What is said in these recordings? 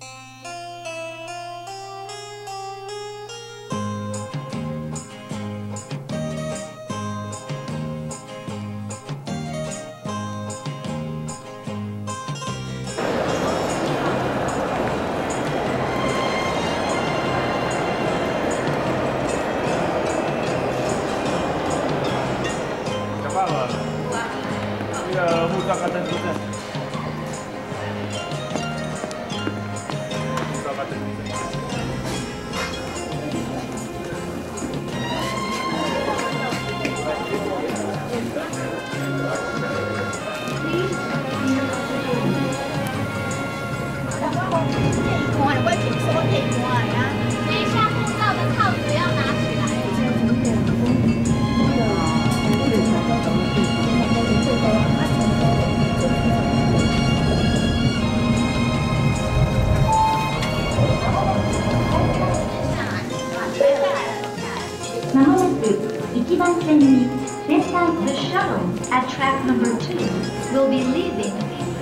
护照跟登记证。护照跟登记证。 我会听说可以摸呀。等一下，护照的套子要拿起来。 まもなく1番線にThis time the shuttle at track number 2 will be leaving.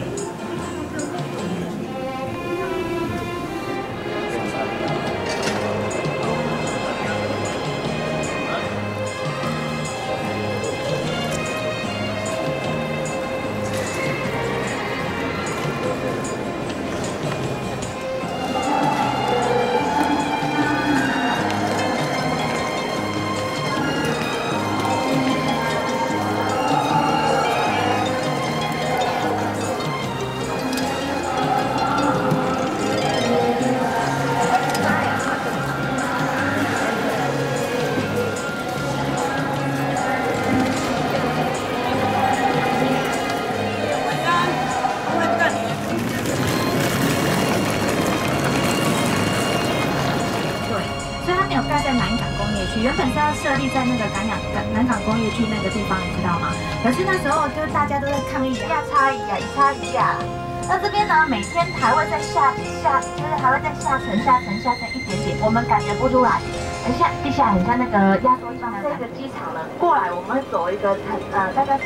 原本是要设立在那个南港工业区那个地方，你知道吗？可是那时候就大家都在抗议价差异啊，一差一价。那这边呢，每天还会再就是还会再下沉一点点，我们感觉不出来。地下很像那个压缩机。这个机场呢，过来我们会走一个大概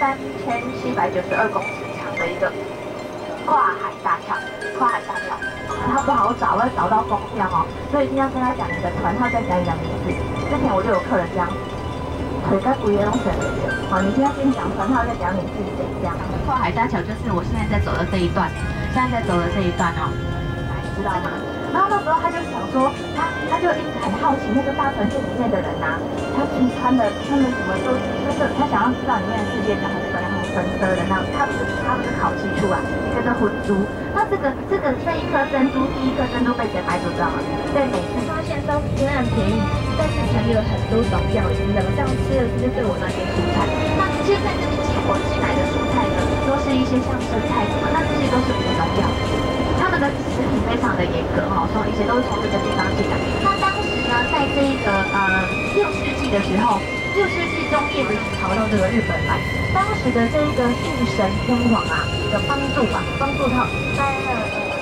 3792公尺长的一个跨海大桥，它不好找，会找到疯掉哦，所以一定要跟他讲你的团号，再讲你的名字。之前我就有客人这样，腿在不用省的，好，你现在先讲团号，再讲你自己这样。跨海大桥就是我现在在走的这一段，哦，知道吗？然后那时候他就想说，他就一直很好奇那个大船舰里面的人啊，他们什么都就是他想要知道里面的世界长什么样，粉色的那种，他不是烤漆出来，一个是混珠。那这一颗珍珠，第一颗珍珠被谁买走知道吗？对，每次发现都虽然便宜，但是城里有很多种料理，你怎么这样吃了就对我那些蔬菜。那现在这边进口进来的蔬菜呢，都是一些像生菜什么，那这些都是无农药。他们的食品非常的严格哈，说一些都是从这个地方进来。那当时呢，在这一个6世纪的时候，6世纪中叶的逃到这个日本来，当时的这一个御神天皇啊的帮助他待了。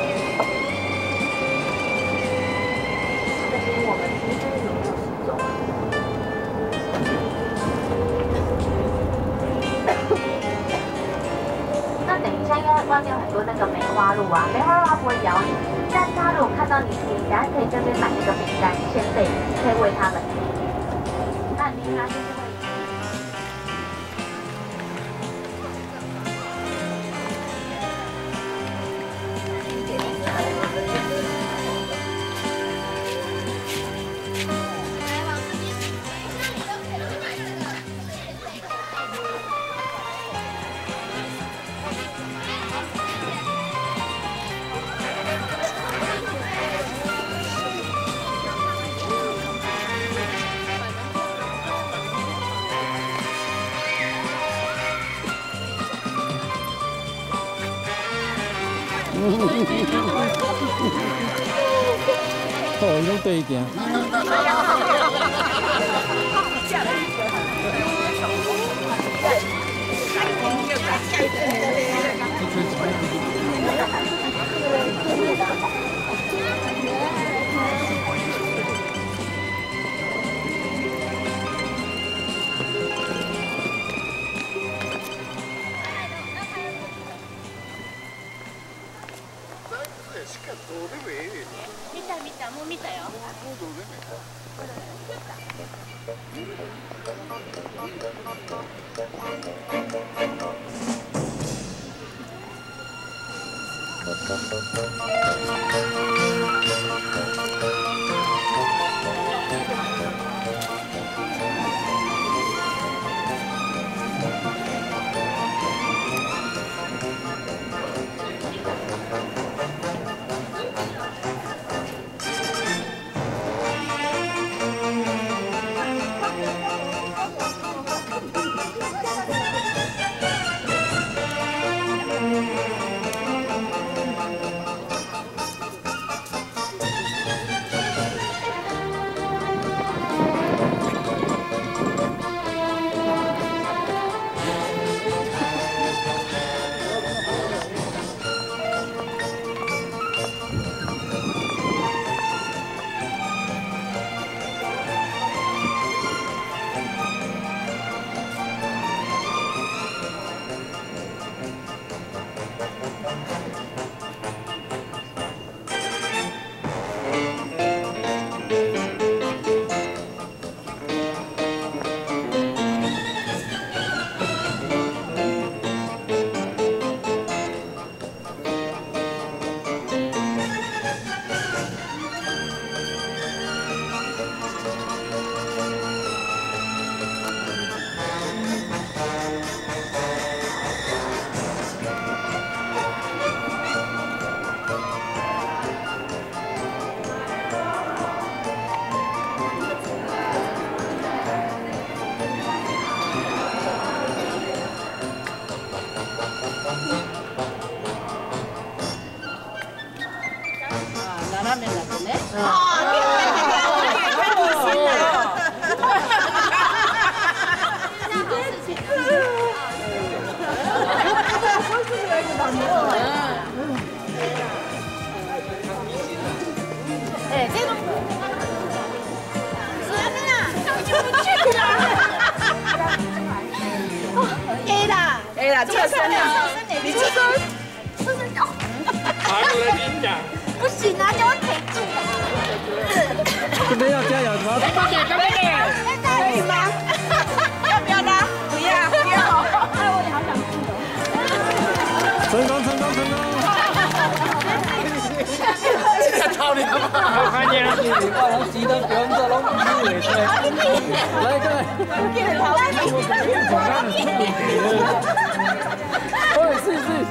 这边我们其实有没有失踪？那等一下，因为外面有很多那个梅花鹿啊，梅花鹿它不会咬你，但是它如果看到你，等下可以这边买那个饼干鲜贝，可以喂它们。那你它就是会。 哦，用对一点。 しかどうでもええねん。 재밌대요. 라면 같네. 네, 쟤도. 수아는 정신 못 차려. Là chưa sân nào? Đi chưa sân. 好了，跟你讲， 不行啊，叫我陪住。 这边要加油，什么？ 可以吗？要不要拉？不要，不要。哎，我也好想吃哦。 成功，成功，成功！操你妈！我看见了，我拢急得不用做，拢不会吹。来一个，我试试。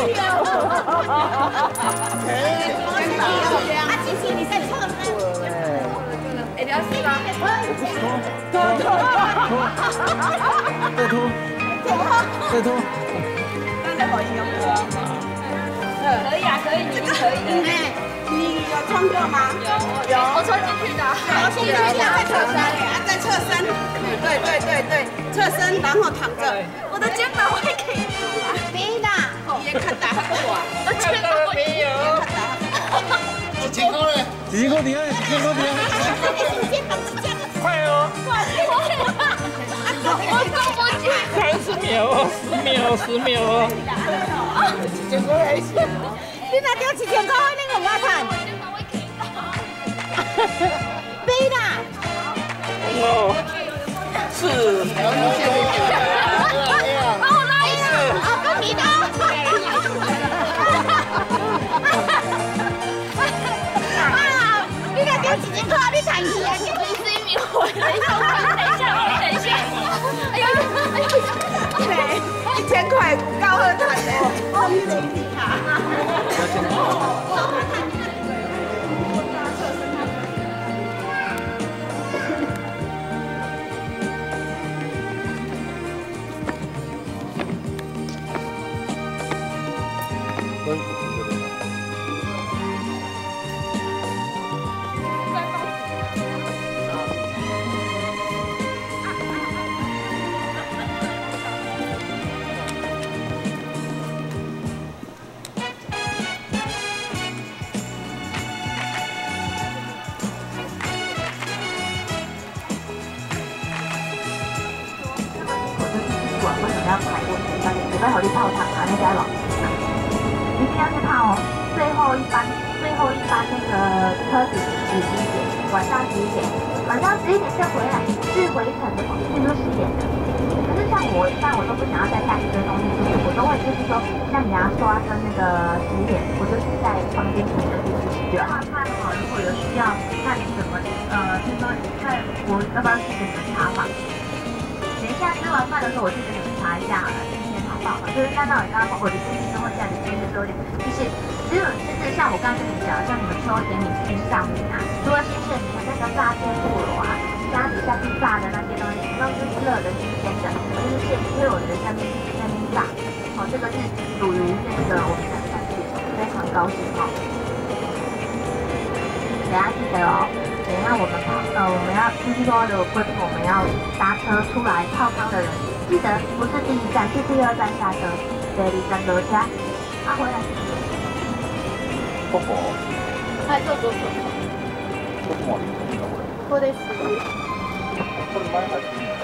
啊，琪琪，你在侧身。哎，你要试吗？ 再拖，再拖。 那在跑音乐歌。可以啊，可以，你们可以的。 哎， 你有穿过吗？有， 我穿进去的。 好，进去在侧身，在侧身。对对对对，侧身，然后躺着。 我的肩膀会给你了。没的。 也看打过啊。 我肩膀没有。 几千块嘞？几千块点？几千块点？快哦！ 我走不去。 30秒哦，10秒，10秒哦。几千块还行。 你那丢7000块，那个我看。我肩膀会给到。没的。 哦，是。 帮我拉一下。啊，跟你的。啊，你那丢7000块，你谈起啊？你是一名回来，等一下，等一下。哎呦，哎呦， 对，1000块高二谈的。哦，你自己卡。 要回去泡汤啊，那家老师，一定要去泡哦，最后一班。 最后一班那个车子11点，晚上11点，晚上11点再回来是回程的，其实都10点的。可是像我都不想要再带一堆东西出去，我都会就是说，像牙刷跟那个洗脸，我就是在房间里面就洗就好。看好，如果有需要看怎么就是说在我要不要去给你们查房？等一下吃完饭的时候，我去给你们查一下好了，今天好不好？就是看到你刚刚我的心情跟我家里其实都有点，就是像我刚刚跟你讲，像你们秋点你去上面啊，除了新鲜米那个炸天妇罗啊，家底下去炸的那些东西，都是热的、新鲜的，就是现有的下面炸。哦，这个是属于那个我们的产品，非常高兴哦。大家记得哦。等一下我们要就是说，如果规定我们要搭车出来泡汤的人，记得不是第1站，是第2站下车，第2站落车，回来。 不过， 还做多少？我得死。 これ前入ってる。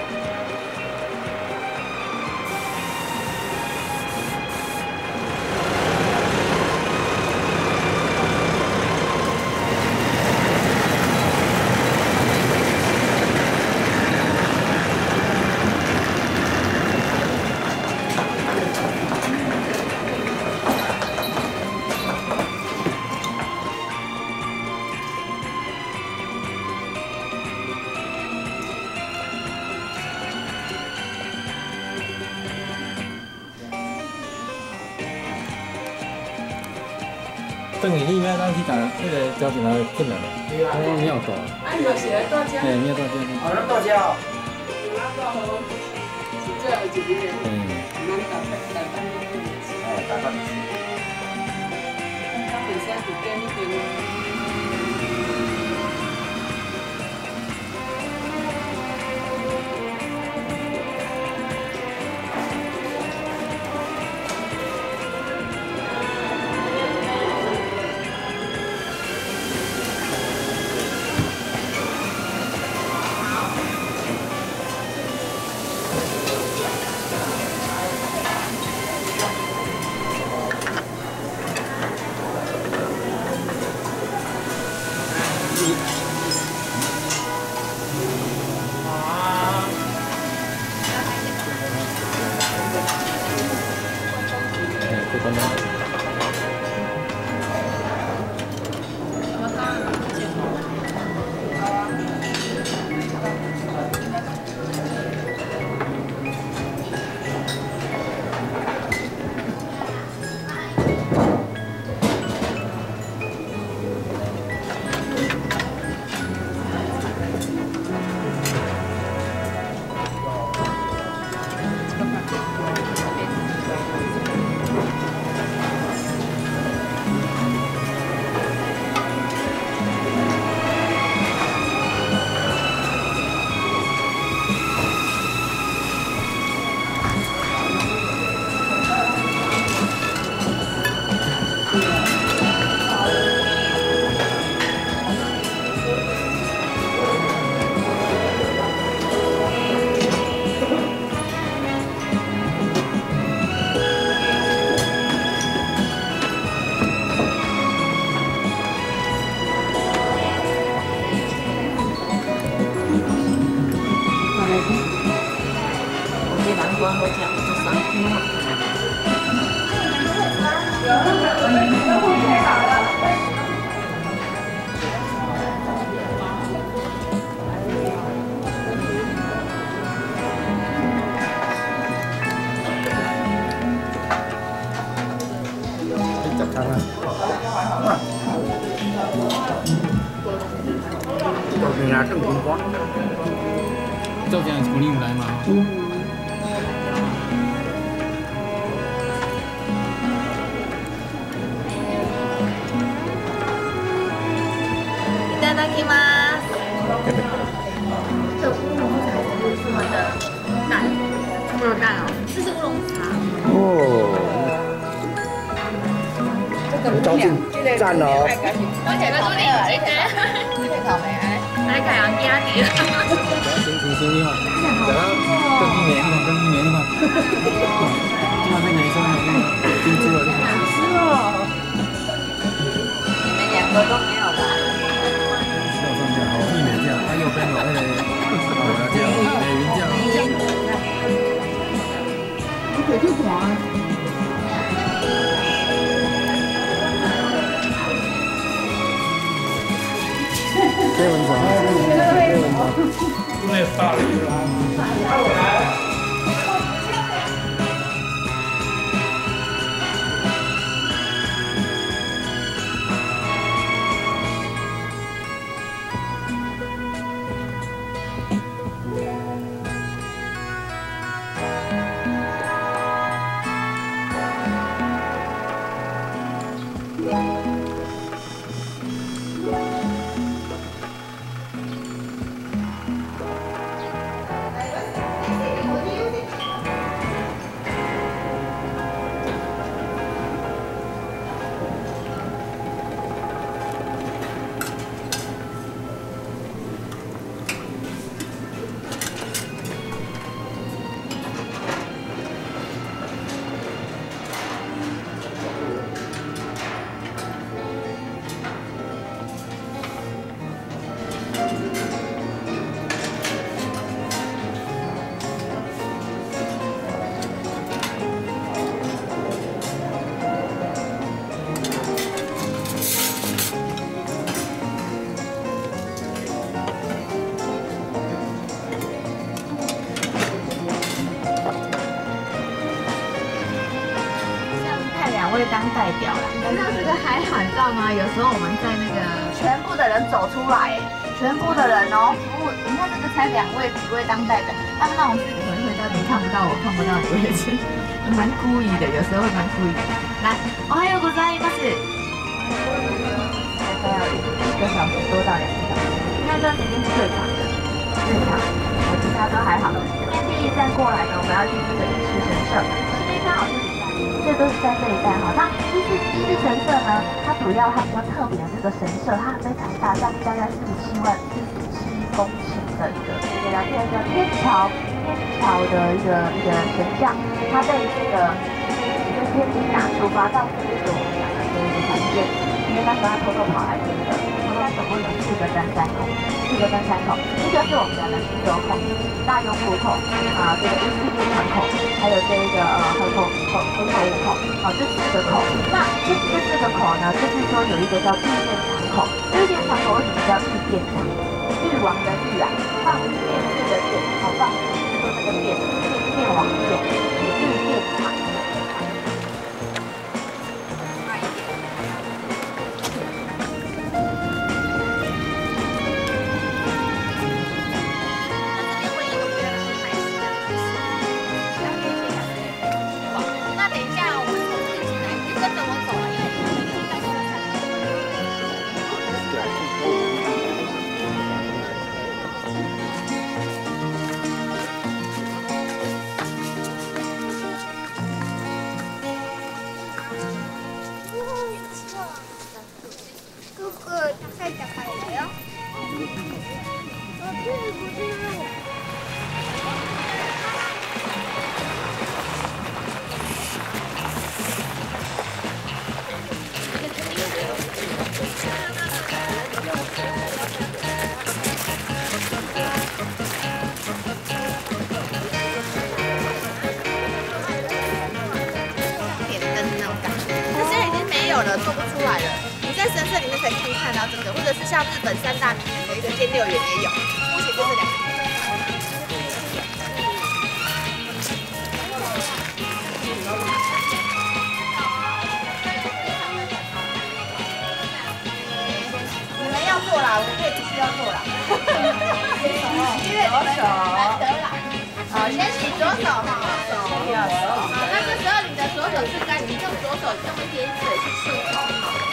等于你要咱去打那个交警来进来了，我庙大。 啊，你就是来大家。 哎，庙大家。 哦，咱大家哦。 是这样子的。 哎，大概。 他本身就跟那个。 照这样从你们来吗？ いただきます。 这乌龙茶是这么的淡，这么淡哦， 这是乌龙茶。 哦。高兴，赞哦！ 我这个都你这个，这草莓哎，来开洋加的。 行行你好，然后跟一年嘛，跟一年嘛，今晚那个生那个金猪肉，是哦。 水就滑。 这文章， 那大了是吧？ 当代表啦，那这个还好，你知道吗？有时候我们在那个全部的人走出来，全部的人哦，服务，你看这个才2位几位当代表，他们那种自己回到你看不到我看不到你位置，蛮故意的，有时候会蛮故意的。来，おはようございます。大概要1个小时多到2个小时，应该这时间是最长的，最长。其他都还好。这边第1站过来呢，我们要去这个伊势神社，这边刚好是。这都是在这一带哈。那伊势神社呢，它主要它比较特别的这个神社，它非常大，占地大概47公顷的一个天桥的一个神像，它被这个天津出发到这个我们讲的这一个团建，因为那时候他偷偷跑来这个，它总共有4个登山口，一个是我们讲的西流口、大涌谷口啊，这个伊势船口，还有这一个河口五口，这4个口。那这4个口呢，就是说有一个叫御殿场口，御殿场口为什么叫御殿场？帝王的御啊，放电视的电，放就是说那个电王的电，御殿场。 做不出来了，你在神社里面才可以看到这个，或者是像日本3大名园的一个兼六园也有，目前就这2个。你们要做啦，我们也必须要做啦。因为左手难得啦，好，先洗左手哈，好，那这时候你的左手是干，你用左手用一点水去漱口。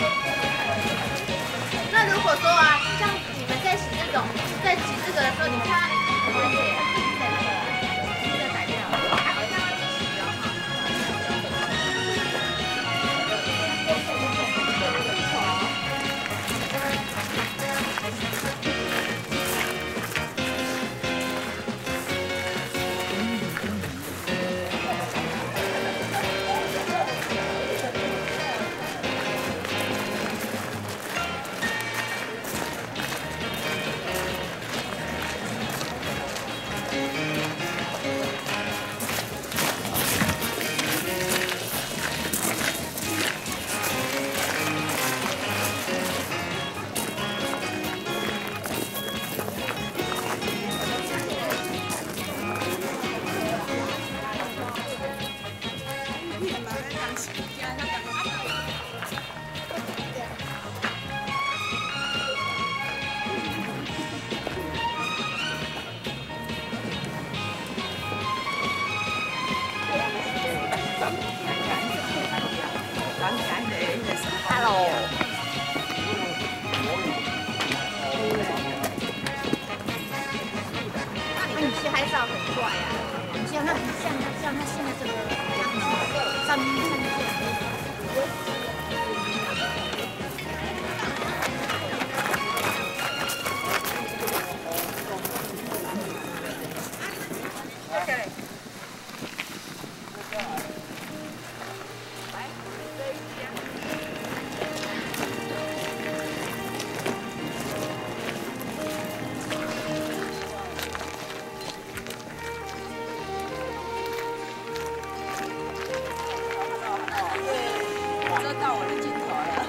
那如果说啊，像你们在洗这种，在洗这个的时候，你看你的血在那个在摆掉，还会让它去洗哦。 Hello。那你去拍照很帅呀，像他现在这个上面。 遮到我的镜头了。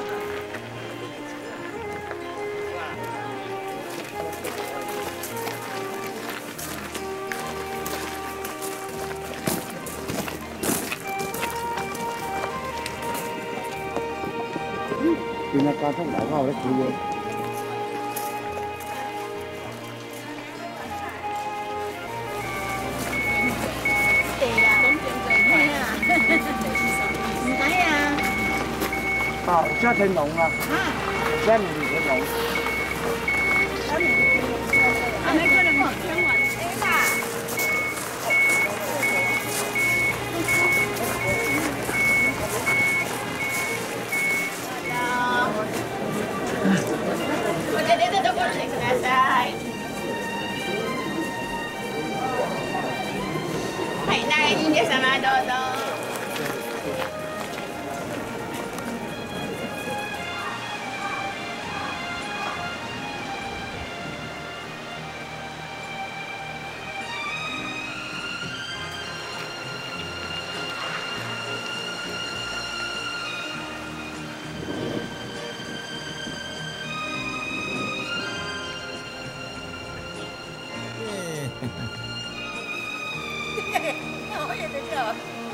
今日交通大家有得注意。 对呀，对呀，唔使啊。 啊，加成龍啊！加年成龍。 啊，那个人好天晚。 はい、大人気様どうぞ。我也在这。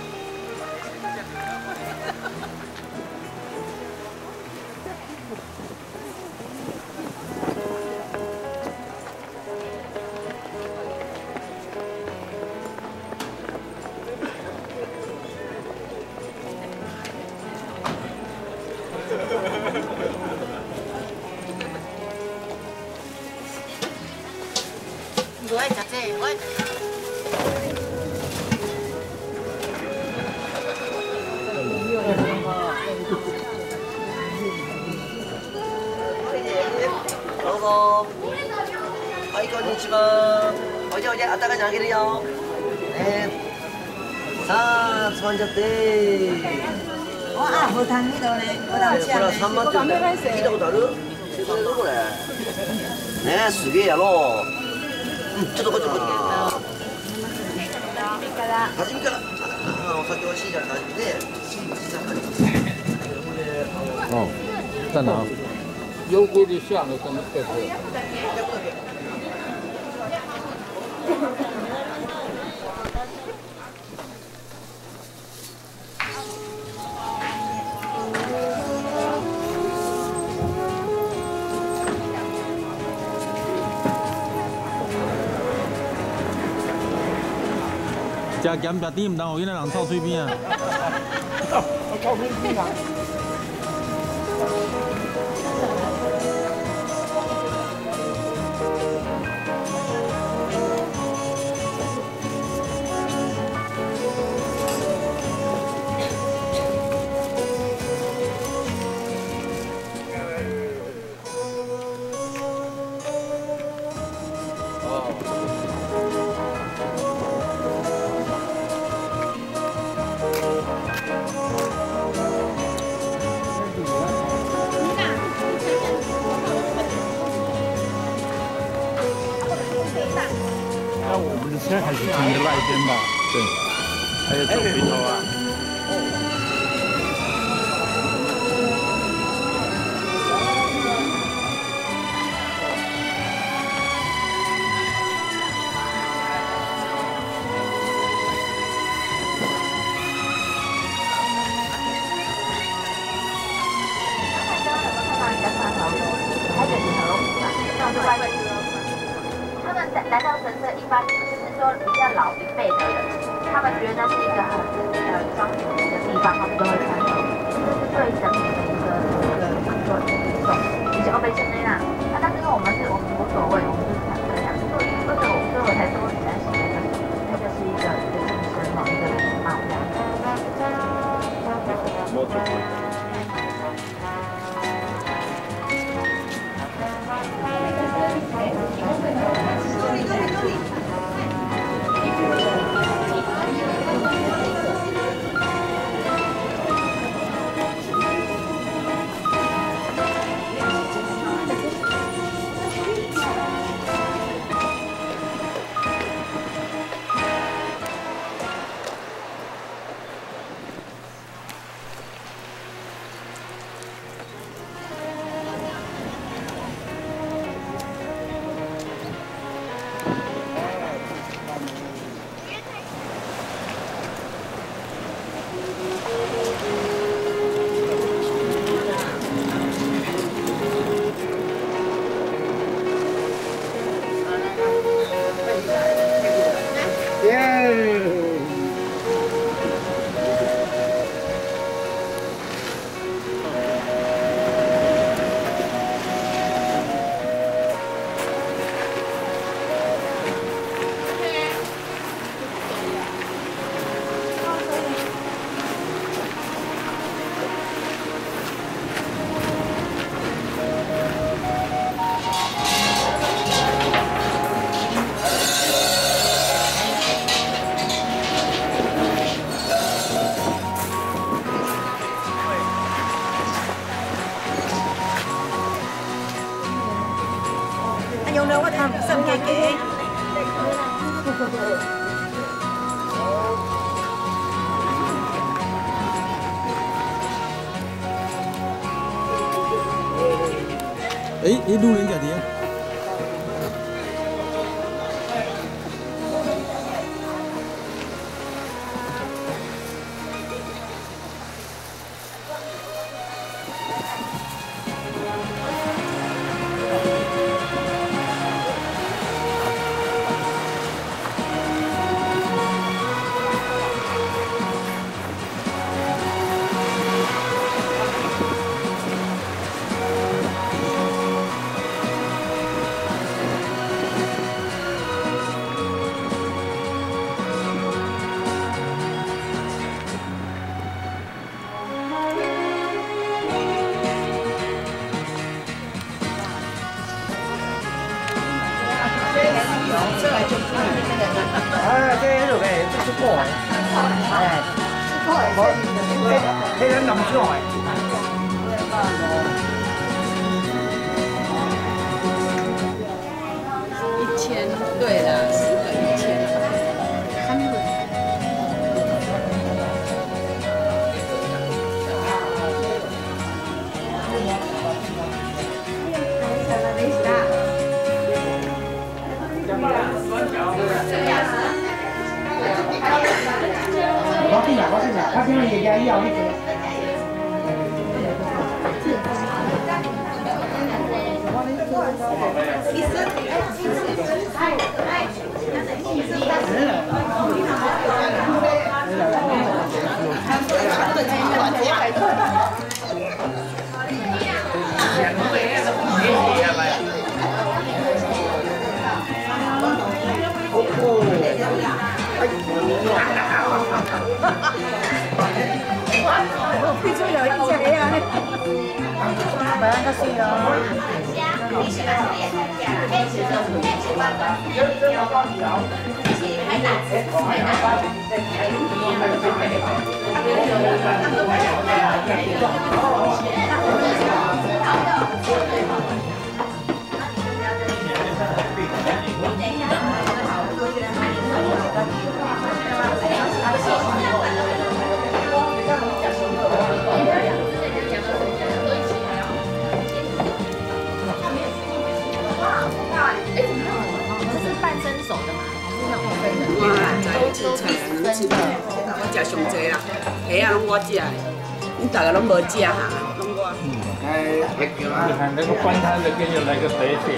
我爱食这个，我。 どうぞ。はい、こんにちは。おいでおいで、あったかいのあげるよ。ね。さあ、つまんじゃって。 わあ、ボタン見ろね。ボタンこれはサンマって言うんだよ。聞いたことある？知らんのこれ。ね、すげえやろう。ちょっとこっちこっち。初めから。お酒美味しいじゃん感じで。 哦，在哪？ 有规的像的什么特色？ 食咸食甜，唔当互囡仔人臭嘴边啊！ 臭嘴边啊！ 那我们的车还是停在那一边吧？对，还有走回头啊。 就是小龙女嘛，那是外地。他们来到神社，一般就是说比较老一辈的人，他们觉得那是一个很庄严的一个地方，他们都会穿上。这是对神明的一个做一个礼送，就是欧贝圣内啦。但是我们无所谓，我们就是想这样。所以我才说比较喜欢那个是一个晋升哦，一个礼貌这样。 用了我通送家家。 哎，路人甲的。 哎，这路呗，这出过的，哎，无，这人弄错的。 1000，对啦，10个1000。3个。 我进来，他今日也要你做。 退出了一下呀， 买那个水啊。 我食上济啦，虾啊拢我食的，恁大家拢无食哈，拢我。 你看那个管他那个就来个对色。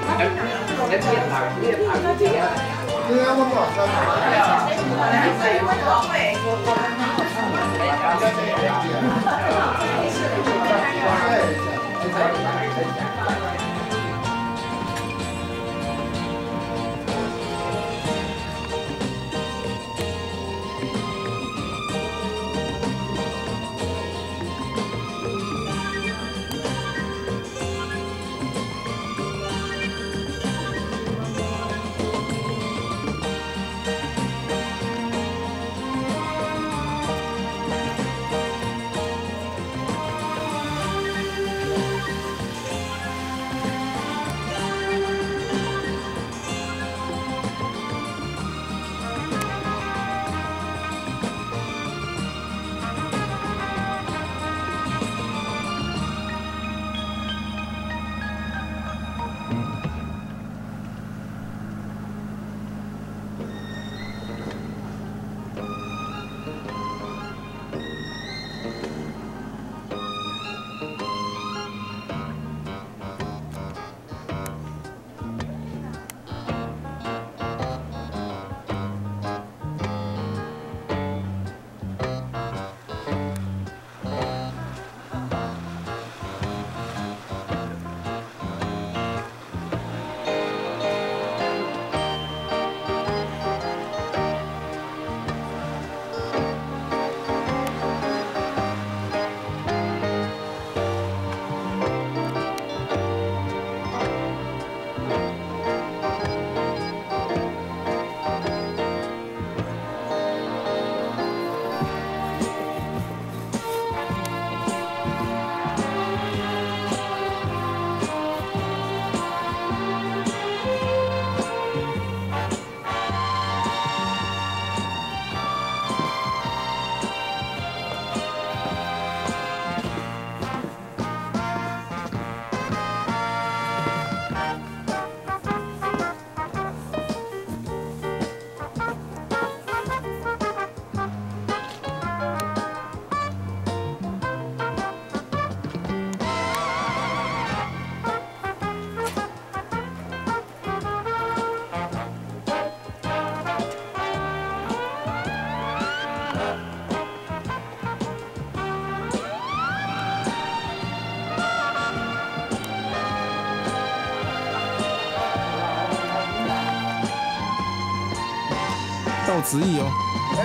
到此意哦。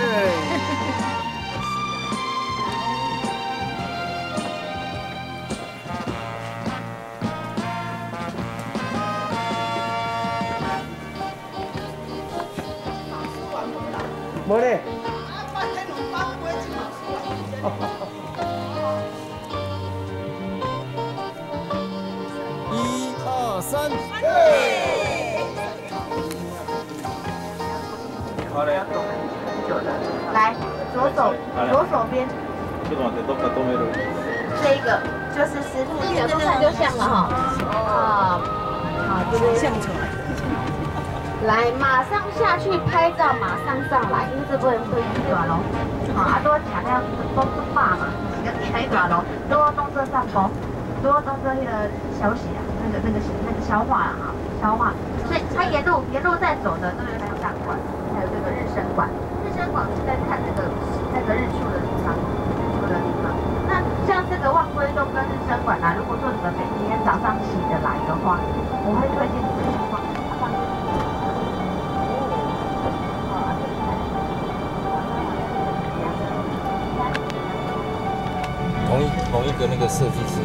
没嘞。 1、2、3。 好嘞。 来，左手边。 这个都可都没有。 这个就是师傅，这个看就像了哈。啊，好，这边像出来。来，马上下去拍照，马上上来，因为这个人会低短咯。好，都强调都是爸嘛，要低短咯，都要动作上头，都要动作那个消息啊，那个消化啊，消化。所以它沿路在走的这个南港馆，还有这个日升馆。日升馆是在看那个日出的地方，那像这个望归洞跟日升馆啊，如果说你们每天早上起得来的话，我会推荐你们去逛。 同一个那个设计师。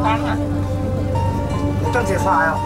正解啥呀？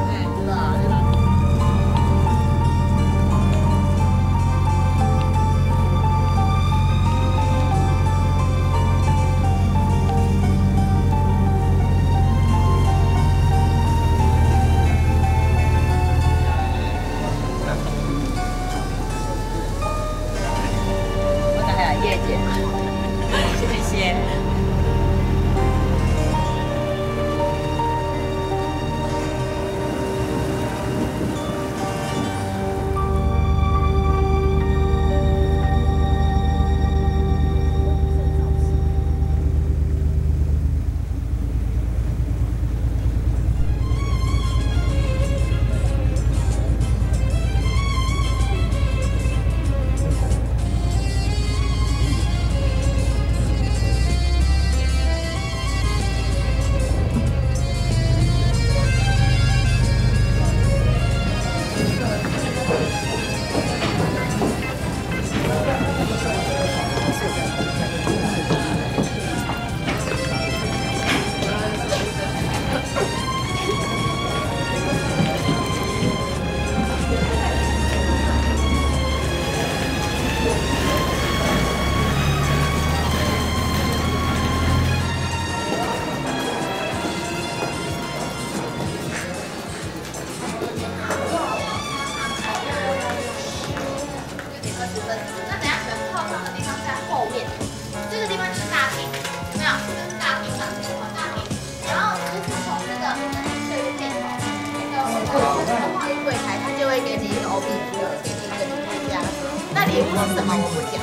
礼物是什么？我不讲。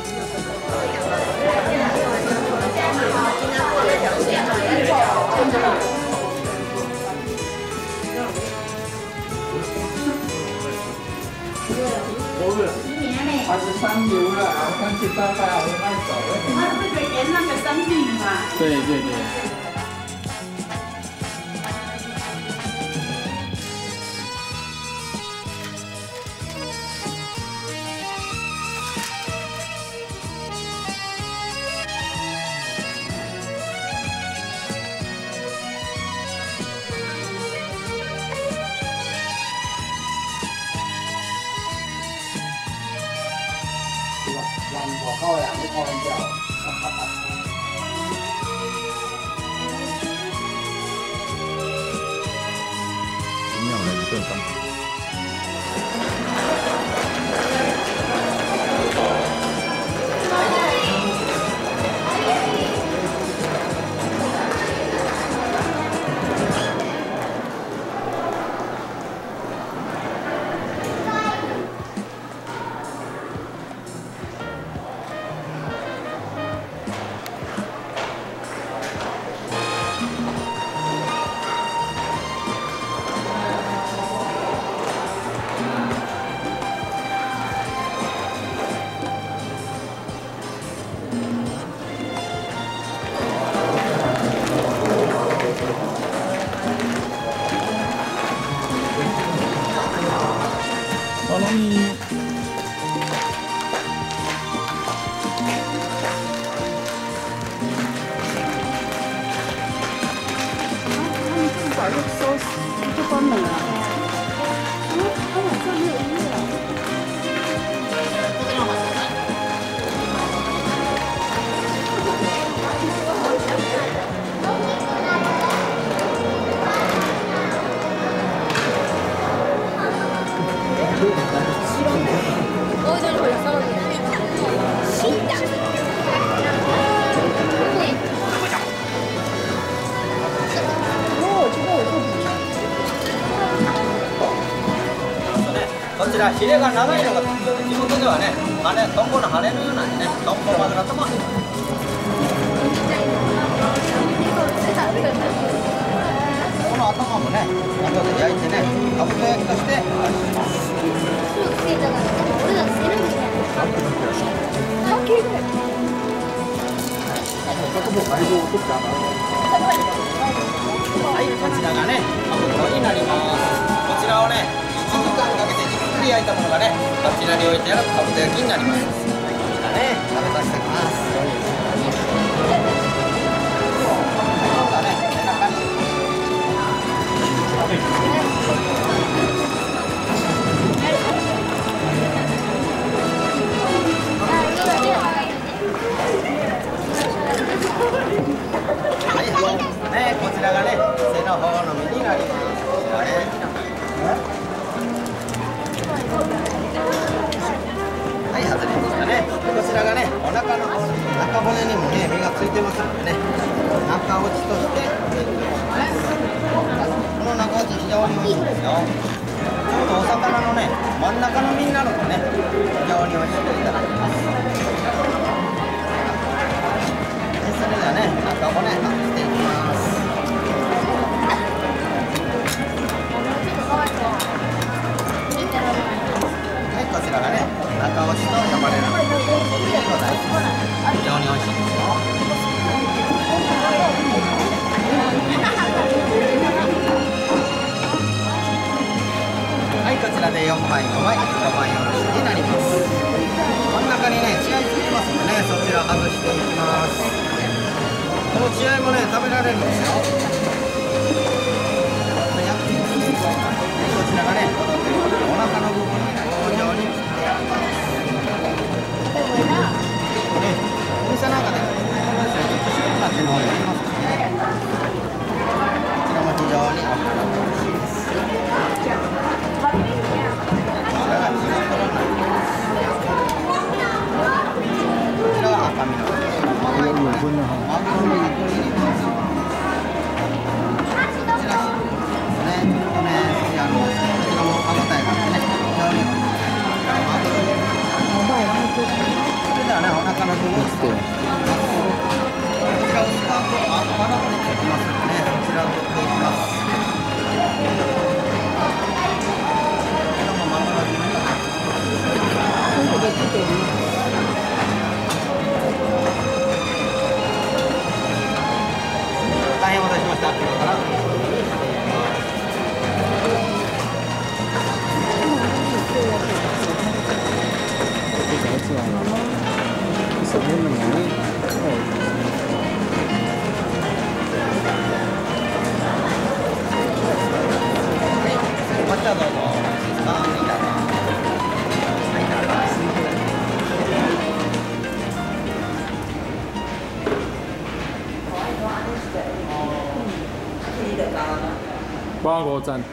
还是三流了，三七八八我卖走了。 他这个沿那个生命嘛。 对对对。我高粱就开玩笑。 妙来一顿饭。好了你。 早就收拾就关门了。他晚上没有音乐了。 こちらヒレが長いのが特徴で地元ではね、トンボの羽のようなね、トンボマグロとも。この頭もね、後で焼いてね、かぶと焼きとして。はい、こちらがね、かぶとになります。こちらをね、1時間かけてじっくり焼いたものがね、こちらに置いてあるかぶと焼きになります。こちらね、食べさせてきます。今度はね、背中に。 はいね、こちらがね、背の方の身になります。はい、外れましたね。こちらがね、お腹の中骨にもね、身がついてますのでね、中落ちとして、この中落ち非常に美味しいですよ。ちょうどお魚のね、真ん中の身になるとね、非常に美味しくいただきます。それではね、中骨外していきます。はい、こちらがね、中落ちと呼ばれる部位でございます。非常に美味しいですよ。はい、こちらで4枚5枚5枚おろしになります。真ん中にね、血合いついてますのでね、そちら外していきます。この血合いもね、食べられるんですよ。こちらがね、お腹の部分に棒状に切っていきます。お店なんかでね、白くなってるの分かりますかね。こちらも非常に美味しいです。こちらが中トロになります。こちらは赤身の部分。マグロの角煮になります。こちら白ですね。こちらも歯ごたえがあってね、非常に美味しい。それではね、お腹の部分をしていきます。こちら薄皮とバラ肉できますのでね、こちらを取っていきます。こちらもマグロ汁に入っています。大変お待たせしました。これからこちらどうぞ。 八五站。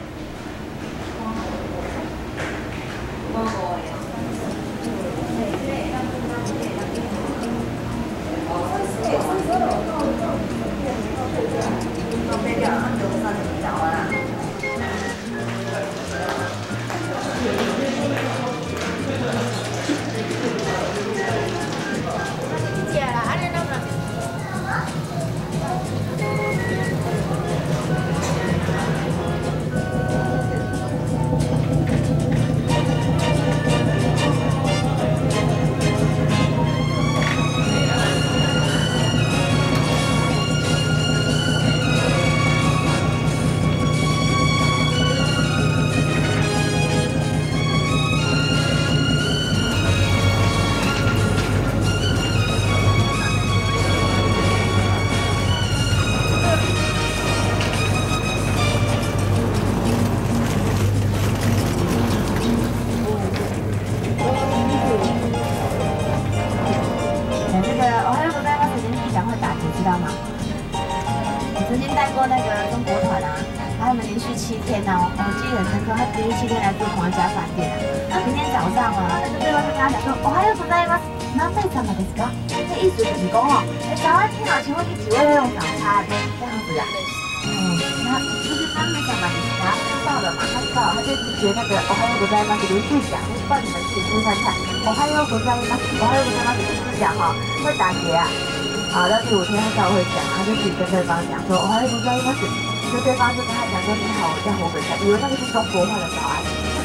连续讲，帮你们试试看看。おはようございます，おはようございます，一直讲哈，会打结啊。好，到第5天他才会讲，他就自己跟对方讲说おはようございます，就对方就跟他讲说你好，我叫火鬼菜，以为那个是中国话的早安。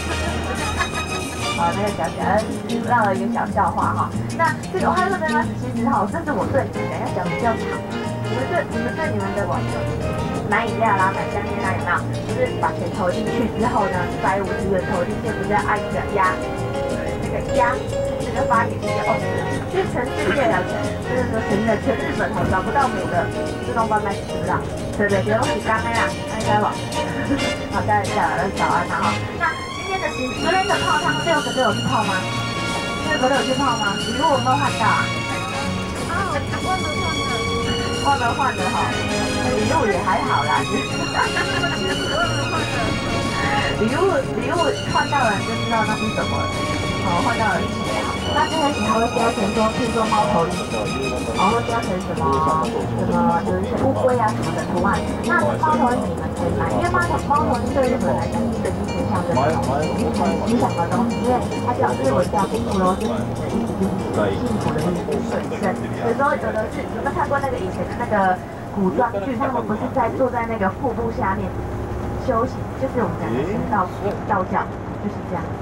好，那个讲起来绕了一个小笑话哈。那这个おはようございます其实哈，这是我对你们要讲比较长。你们对你们的网友买饮料啦，买香烟啦，有没有？就是把钱投进去之后呢，150元投进去，不是要按一个压，那个压，这个发给这些哦，其实全世界的，就是说全日本找不到母的自动贩卖机，知不知道？对不对？别东西刚呀，应该吧？好，大家早安哈。那今天的昨天的泡汤6个都有去泡吗？6个都有去泡吗？礼物有没有换到啊？哦。 换的哈，礼物也还好啦。礼物换到了你就知道那是什么了。哦，换到了一些好。那这个你还会标成说，譬如说猫头鹰，然后会标成什么有一些乌龟啊什么的图案。那猫头鹰你们可以买，因为猫头鹰对日本来讲是一个精神象征的很吉祥的东西，因为它叫日文叫幸福罗，就是幸福的意思，顺生。有时候有没有看过那个以前的那个古装剧，他们不是在坐在那个瀑布下面休息，就是我们讲的神道教，就是这样。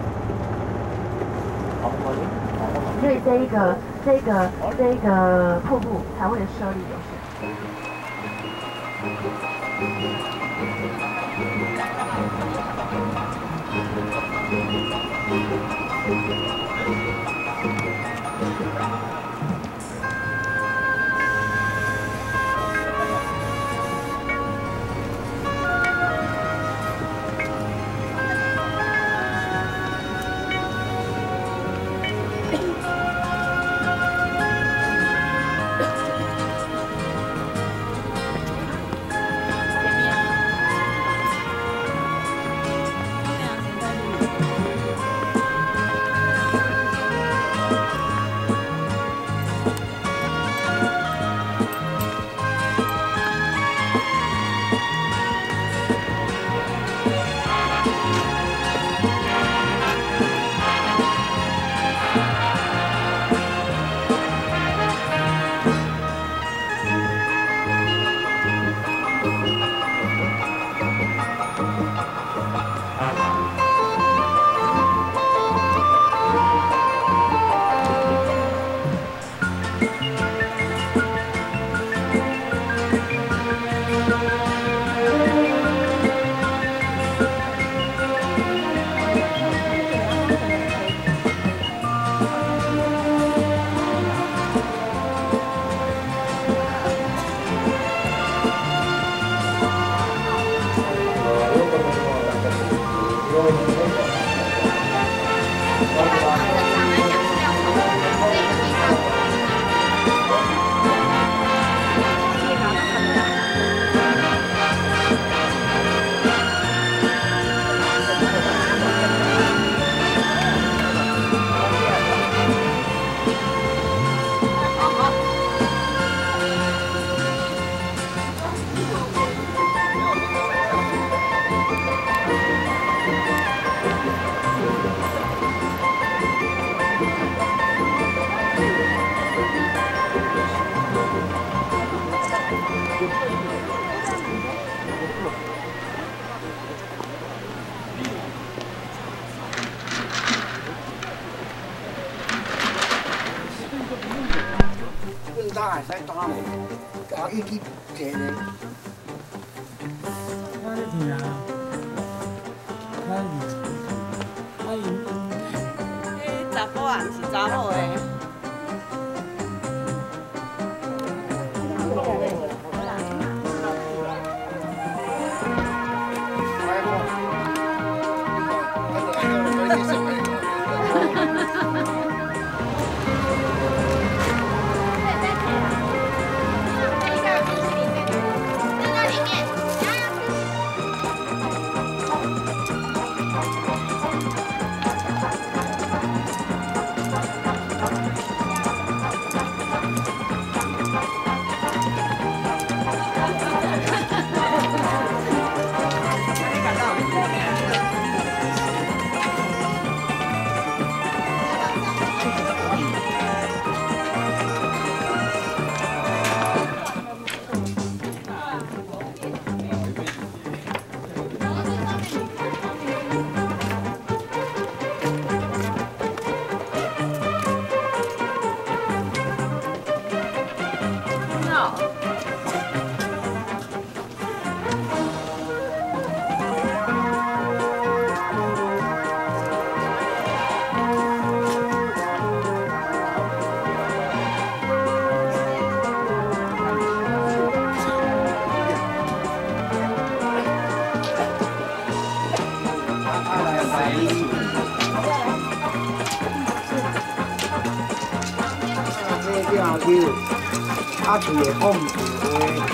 所以这一个瀑布才会设立有神。 打会使打嘞，搞一支坐嘞。 哪里听啊？哪里？哪里？ 查甫啊，毋是查某诶。 阿弟的我唔做。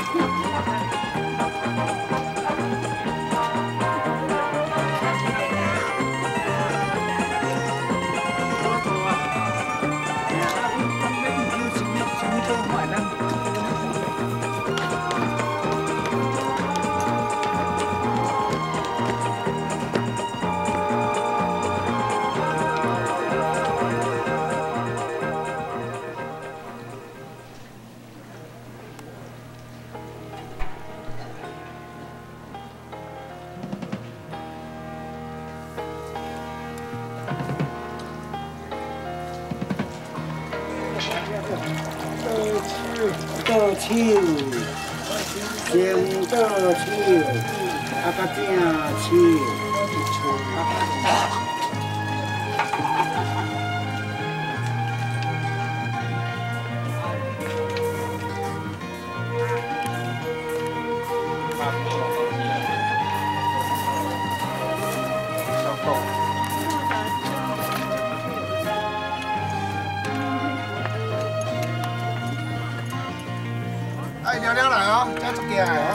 倒手，先倒手，啊个正手， 哎，聊聊来哦，加出来哦。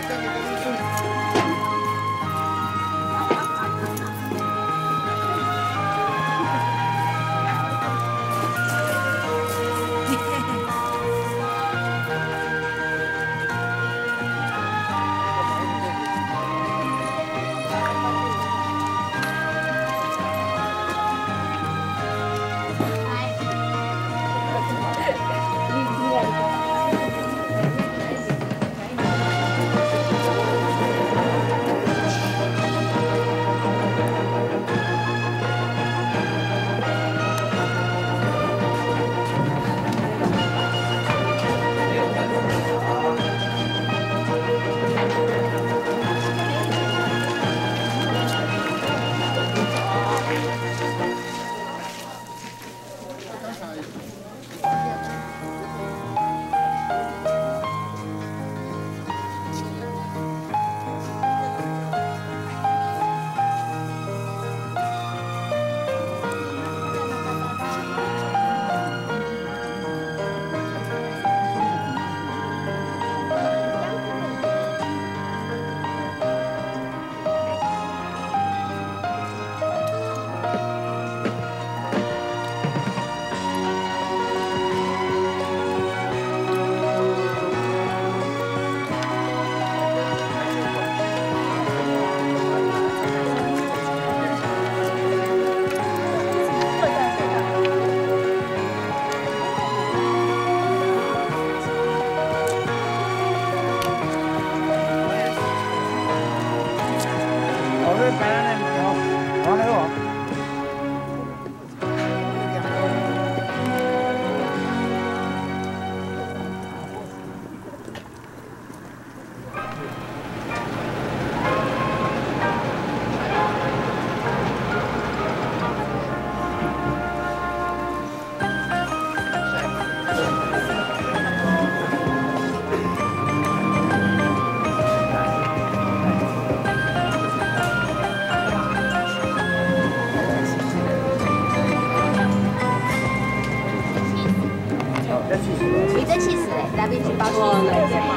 你这气死嘞，来宾去包气死。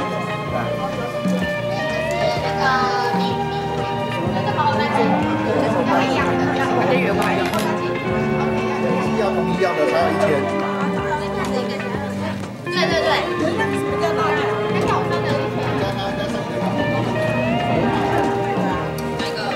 那个包那斤，就是不一样的，跟原版的。 要同一样的才要1000。 对对对。比较难。那小三的1000。哪个？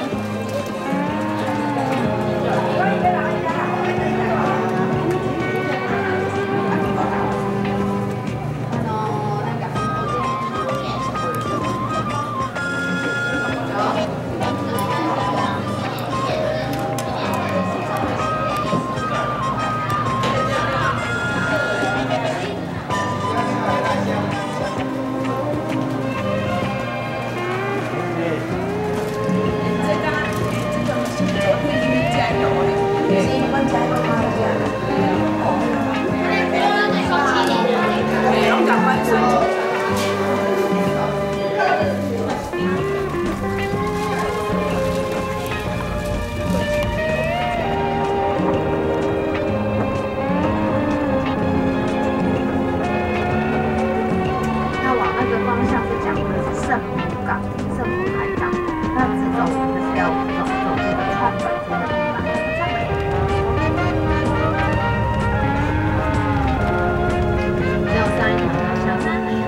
圣母港、圣母海港。那之中就是要走这个川本这个地方。只有上一条到下山去。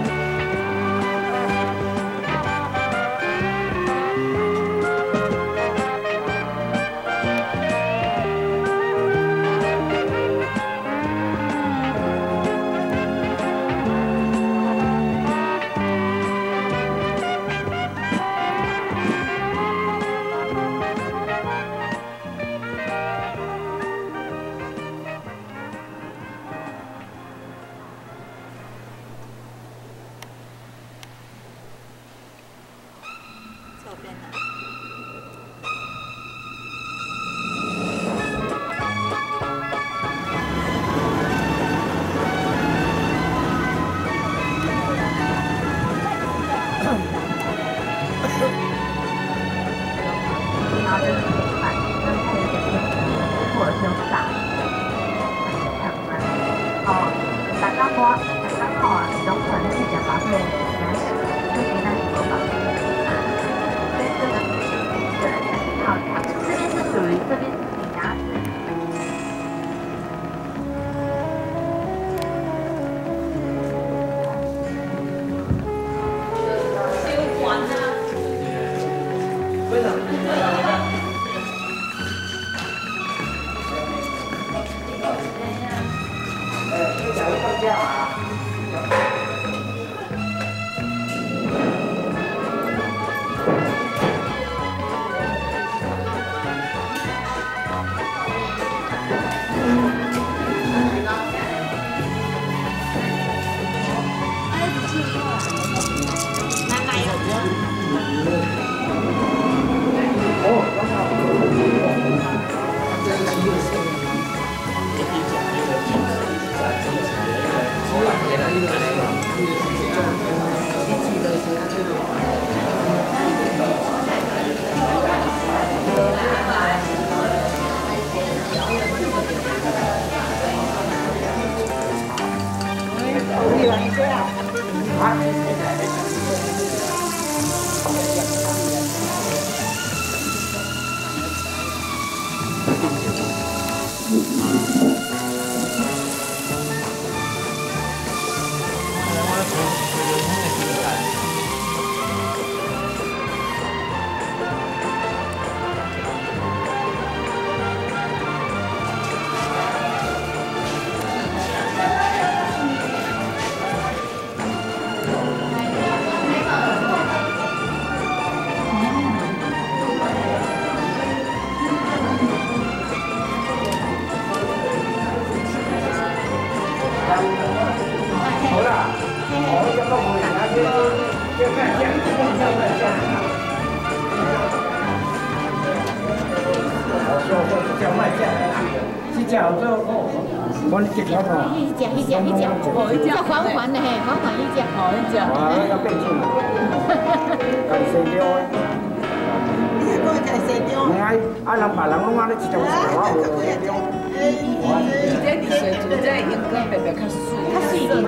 这缓缓的嘿，缓缓一只，好一只。 哇，要变性了。干生雕的。你是讲干生雕？唔爱，人别人拢安尼一条条啊，无生雕。这你水煮这应该白白较水。 较水的。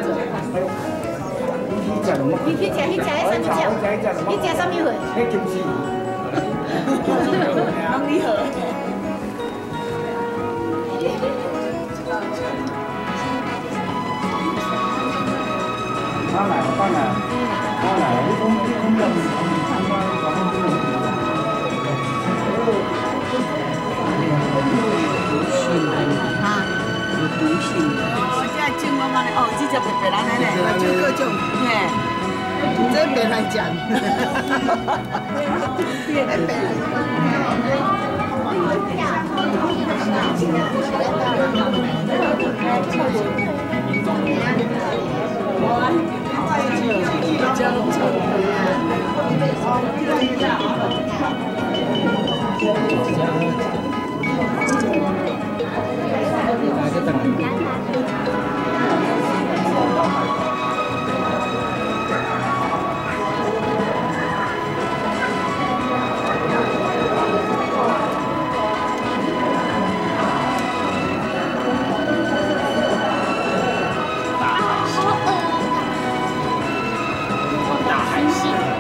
你去食什么叫？ 你食什么货？ 迄金丝。帮你喝。帮来，你讲人参加咱们这种。 啊，有毒性的。哦，这种慢慢的，哦，这只白人的嘞，就各种，嘿，这别来讲。 大海星。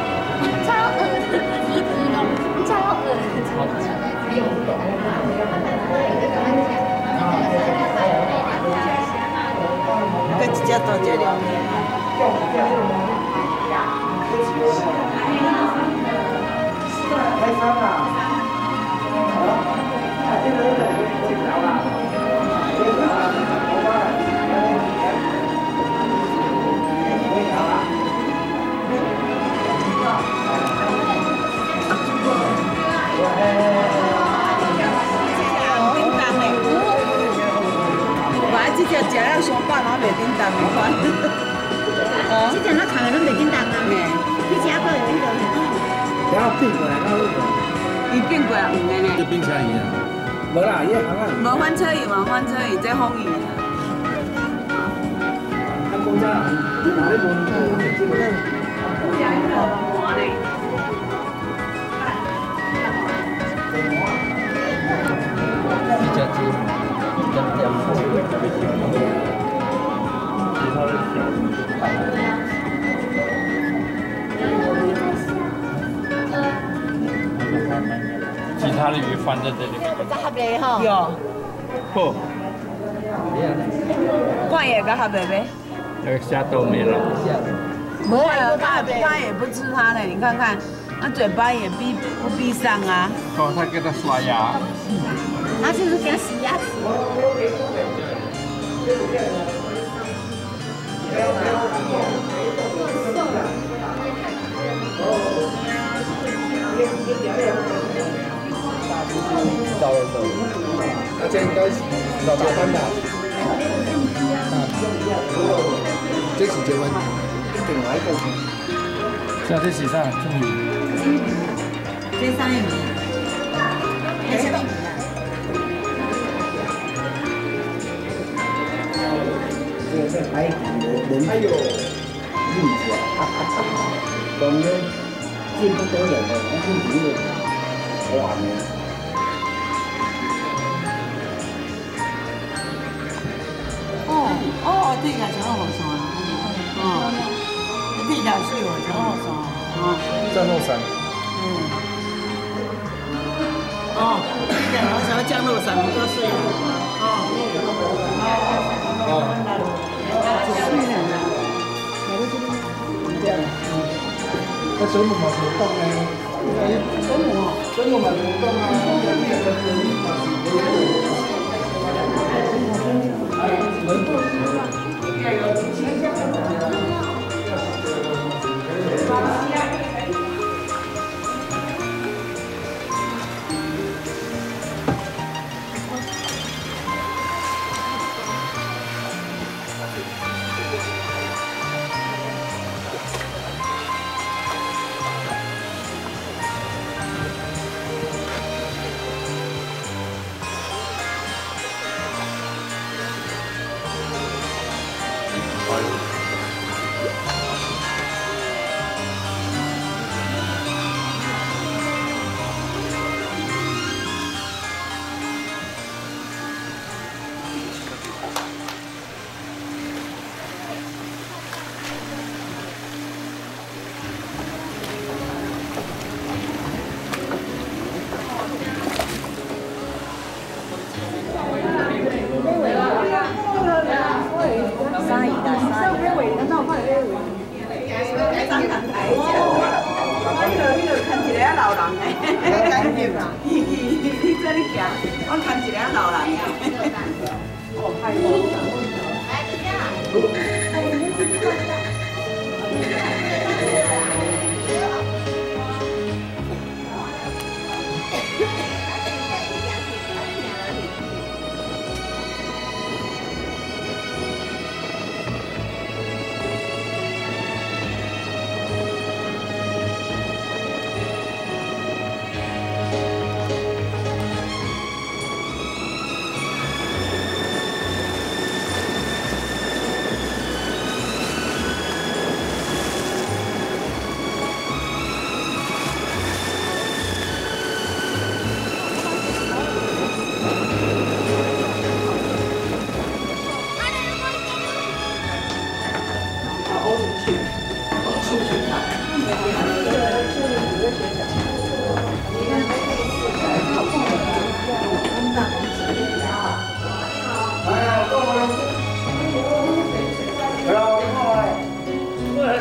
个一只大只了。这只食了伤饱，然后袂叮当的款。哦， 这只咱扛的拢袂叮当啊。 嘿， 你吃过有迄个？ 然后变过来，然后伊变过来黄的呢。 就冰起来一样。 无啦，伊行啊。 无翻车鱼嘛，翻车鱼这风鱼啦。 啊，公家哪里无？ 比较近， 其他的鱼放在这里面。 在合理吼。 有， 不， 罐也跟它贝贝。 那个虾都没了。 没有，它也不吃它的，你看看，它嘴巴也不闭上啊。 哦，他给它刷牙。 他就是给他洗牙齿。 找的时候，那这应该是老结婚的。这是结婚，另外一个。 现在洗上终于。 这上一名，这下面。 这个是海底人，还有玉子啊，当然见不得人的，那是鱼的花呢。 哦，对个，真好爽啊！哦，这条水哦，真好爽啊！ 降落伞。 哦，对，我想要降落伞，我都睡了。 那水母嘛活动呢？水母嘛活动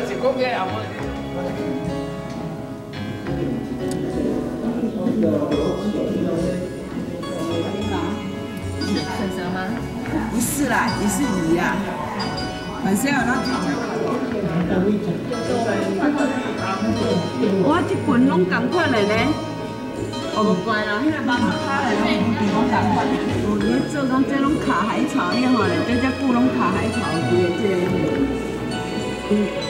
是讲个啊， 神蛇吗？不是啦，也是鱼啊。晚上有那我这盆拢同款的呢。哦，怪啦，迄个妈妈卡的拢同款。哦，你做讲这拢卡海草，你看咧，这只久拢卡海草的这个。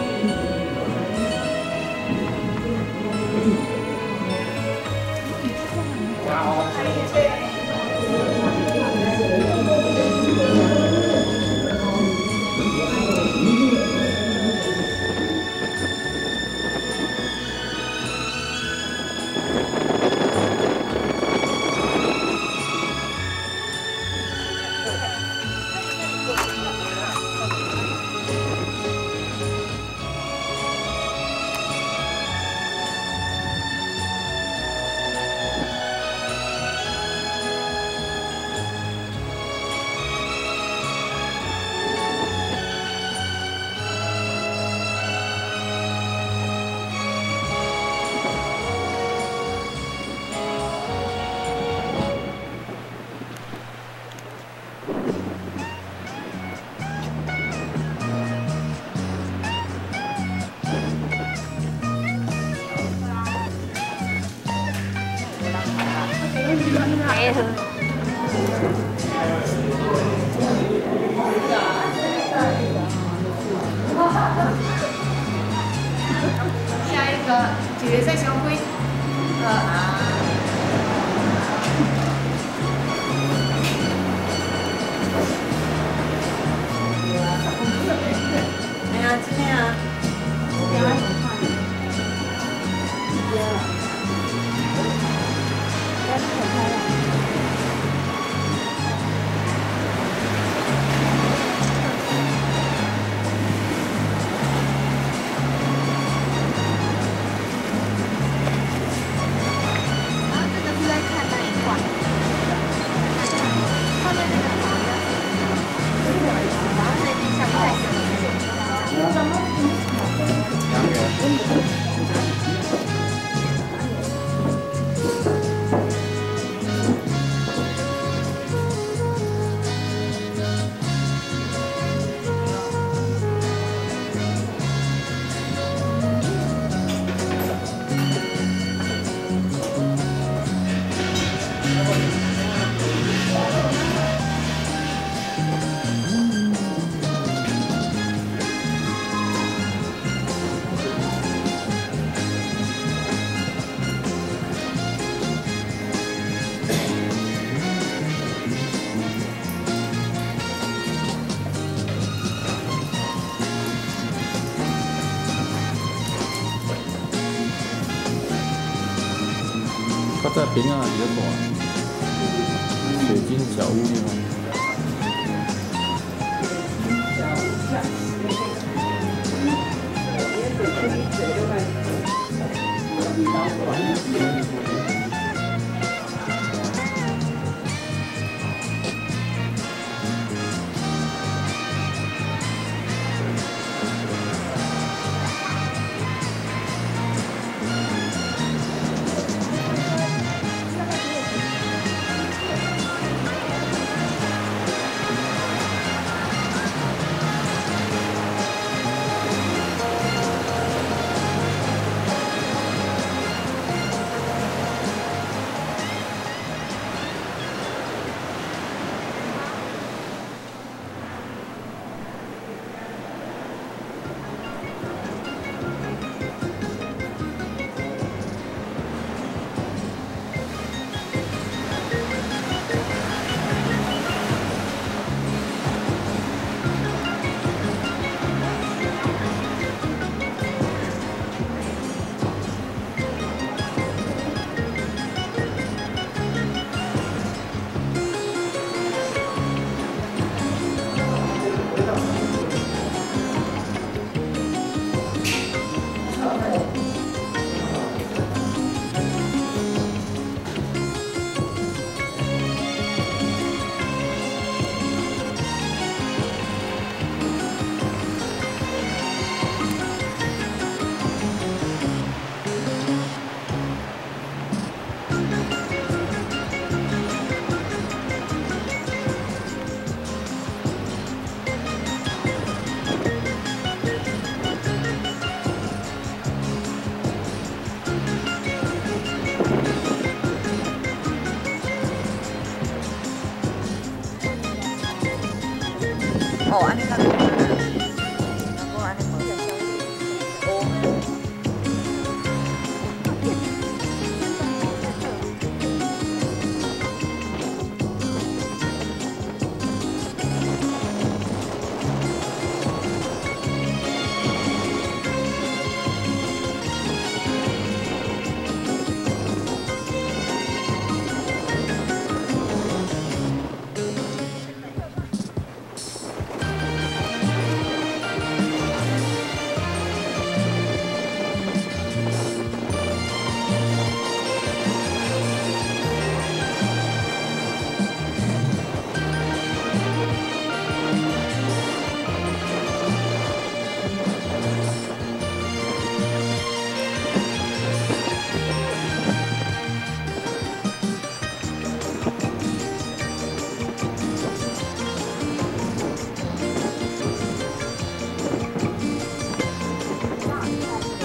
下一个姐姐在小龟， 哎呀，今天啊。 它在边啊比较大，水晶小屋吗？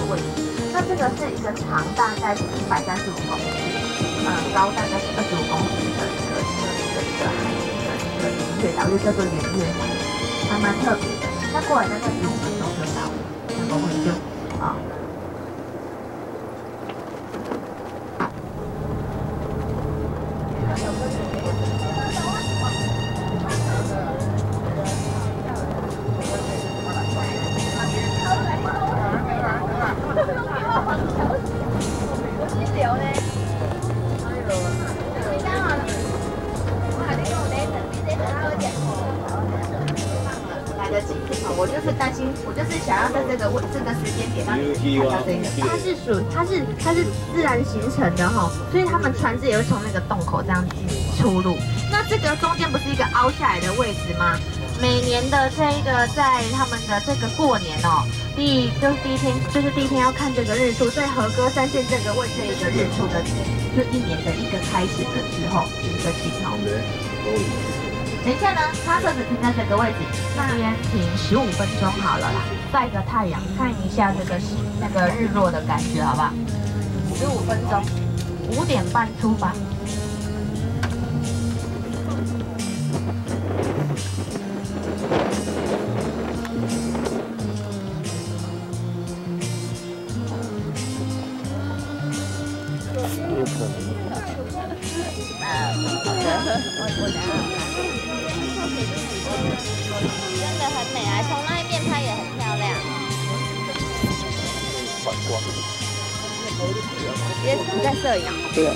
位置。那这个是一个长大概是135公尺，高大概是25公尺的一个月岛，又叫做圆月岛，还蛮特别的。那过来大概15分钟就到了，两个位就啊。来得及，我就是担心，我就是想要在这个时间点让你看到这个。它是自然形成的哈，所以他们船只也会从那个洞口这样出入。那这个中间不是一个凹下来的位置吗？每年的这个在他们的这个过年哦，第一天要看这个日出，在和歌山县这个位这一个日出的，就一年的一个开始的时候一个信号。等一下呢，他车子停在这个位置，那边停15分钟好了啦，晒个太阳，看一下这个那个日落的感觉，好不好？15分钟，5点半出发。 真的很美啊，从那一边拍也很漂亮。 反光。 也是在摄影。 对啊。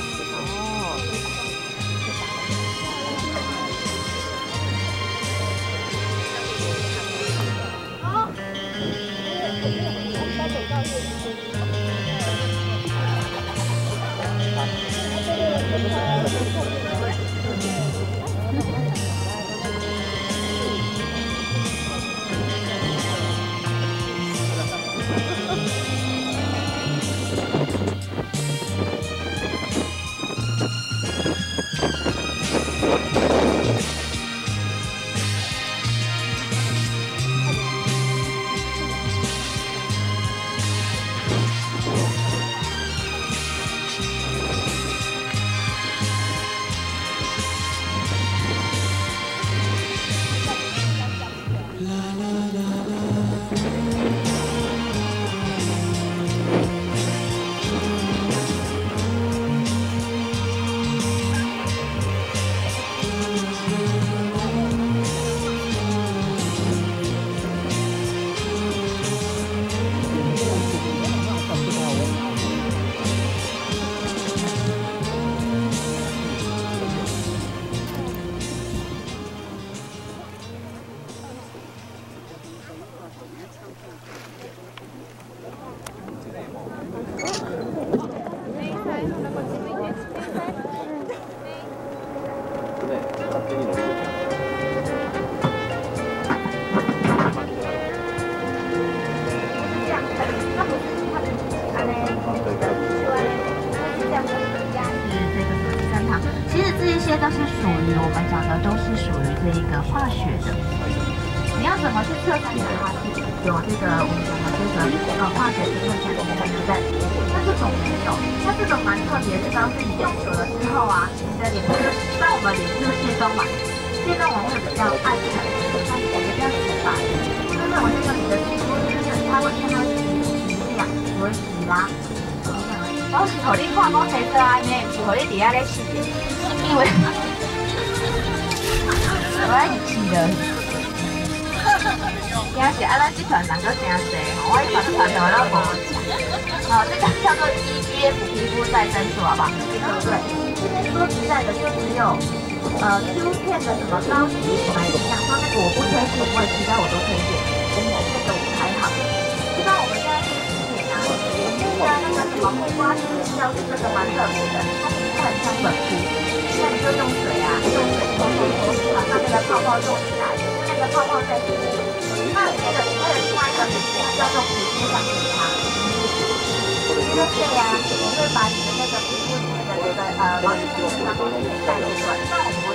都是属于我们讲的，都是属于这一个化学的。你要怎么去测试它是有这个我们讲的这个化学成分在里面，对不对？那这种没有，它这种蛮特别的地方是你用久了之后啊，你的脸部就一般我们脸就是卸妆嘛，卸妆完会比较暗沉，它比较直白。就是我这个你的皮肤就是它会看到是亮，不会直啦。我是和你看我黑色安尼，不是和你底下咧试的，因为我爱气的。惊是啊，咱这团人都真济，我一团团的我都无讲。好，这个叫做 EGF 皮肤再生素，好不好？对不对？这边说实在的，就只有Q 片的什么高级什么营养霜，那个我不推荐，我也其他我都推荐，这个我还好。一般我们现在是那个什么木瓜石胶是这个蛮特别的，它皮肤很像粉扑，那你就用水啊，用水冲，把它那个泡泡做起来，那个泡泡在里面。那这个还有另外一个名字叫做皮肤橡皮擦，就是呀，你会把你的那个皮肤里面的这个毛细孔上面带出来，那我们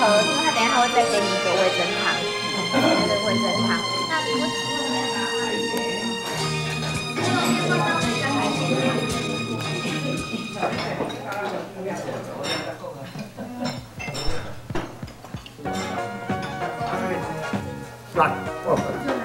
喝，因为他等一下会再给你一个味噌汤，这个味噌汤。那来，哦。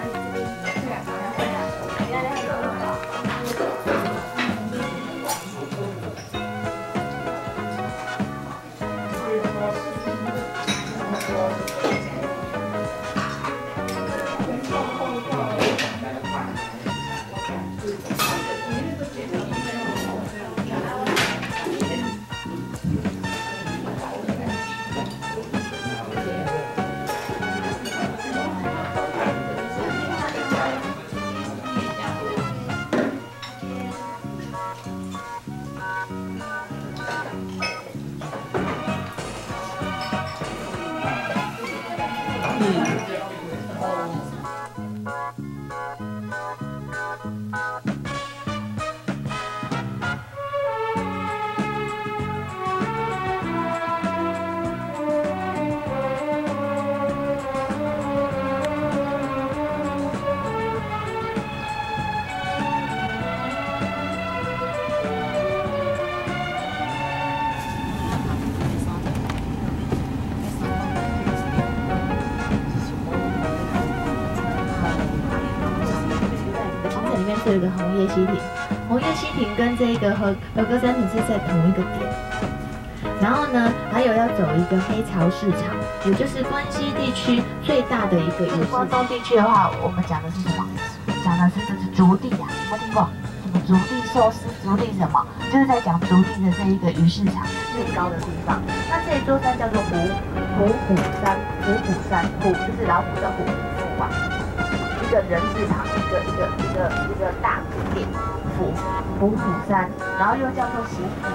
有一个红叶溪亭，红叶溪亭跟这个和歌山亭是在同一个点。然后呢，还有要走一个黑潮市场，也就是关西地区最大的一个鱼市。关东地区的话，我们讲的是什么？讲的是就是竹地啊，有听过？什么竹地寿司、竹地什么？就是在讲竹地的这一个鱼市场最高的地方。那这一座山叫做虎虎山，虎就是老虎的虎，虎啊。一个人市场，一个大店，虎虎山，然后又叫做喜虎。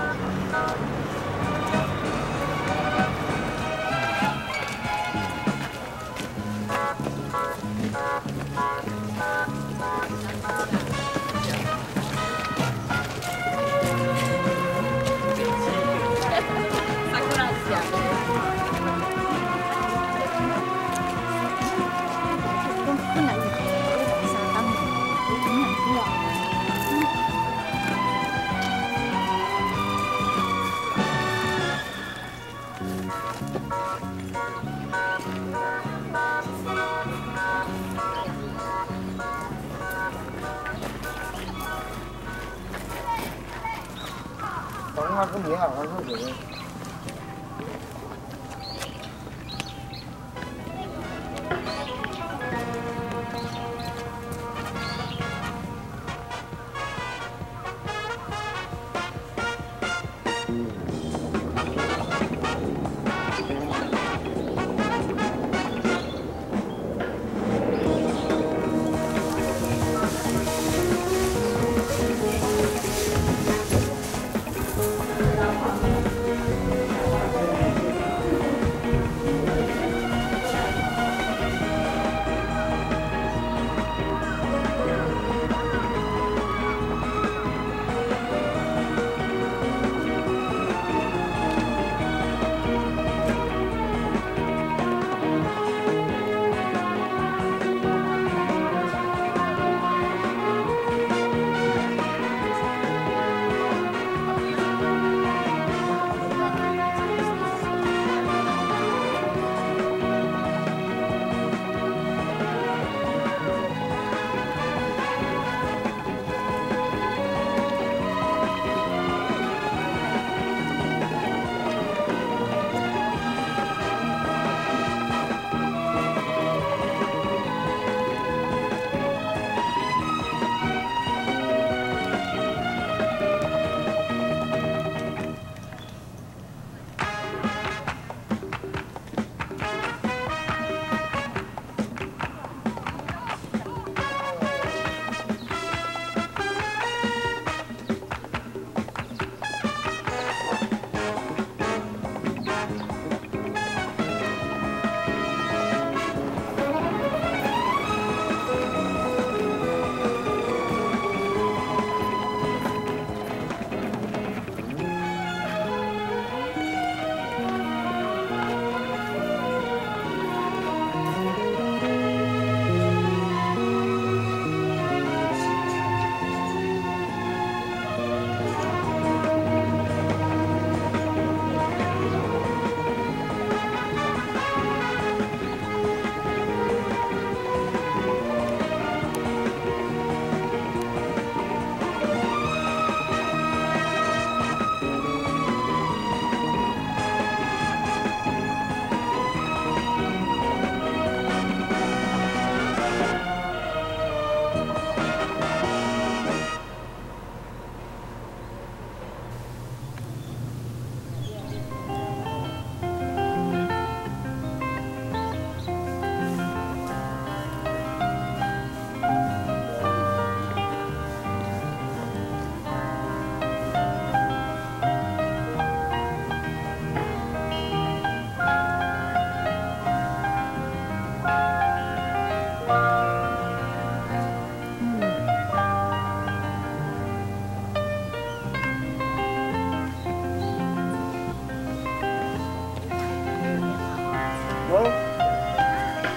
它是米好，它是什么？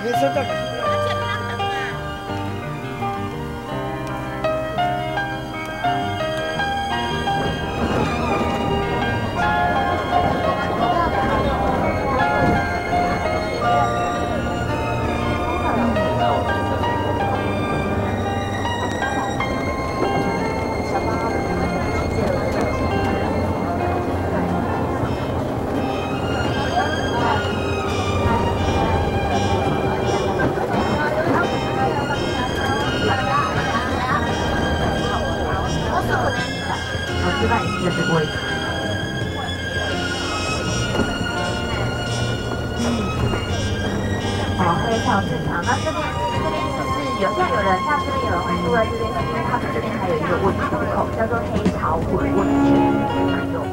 你说的。 示范一次就是位置。好，黑草市场。那这边就是有人像这边有人会住在这边，是因为他们这边还有一个温泉口，叫做黑潮滚温泉，还有。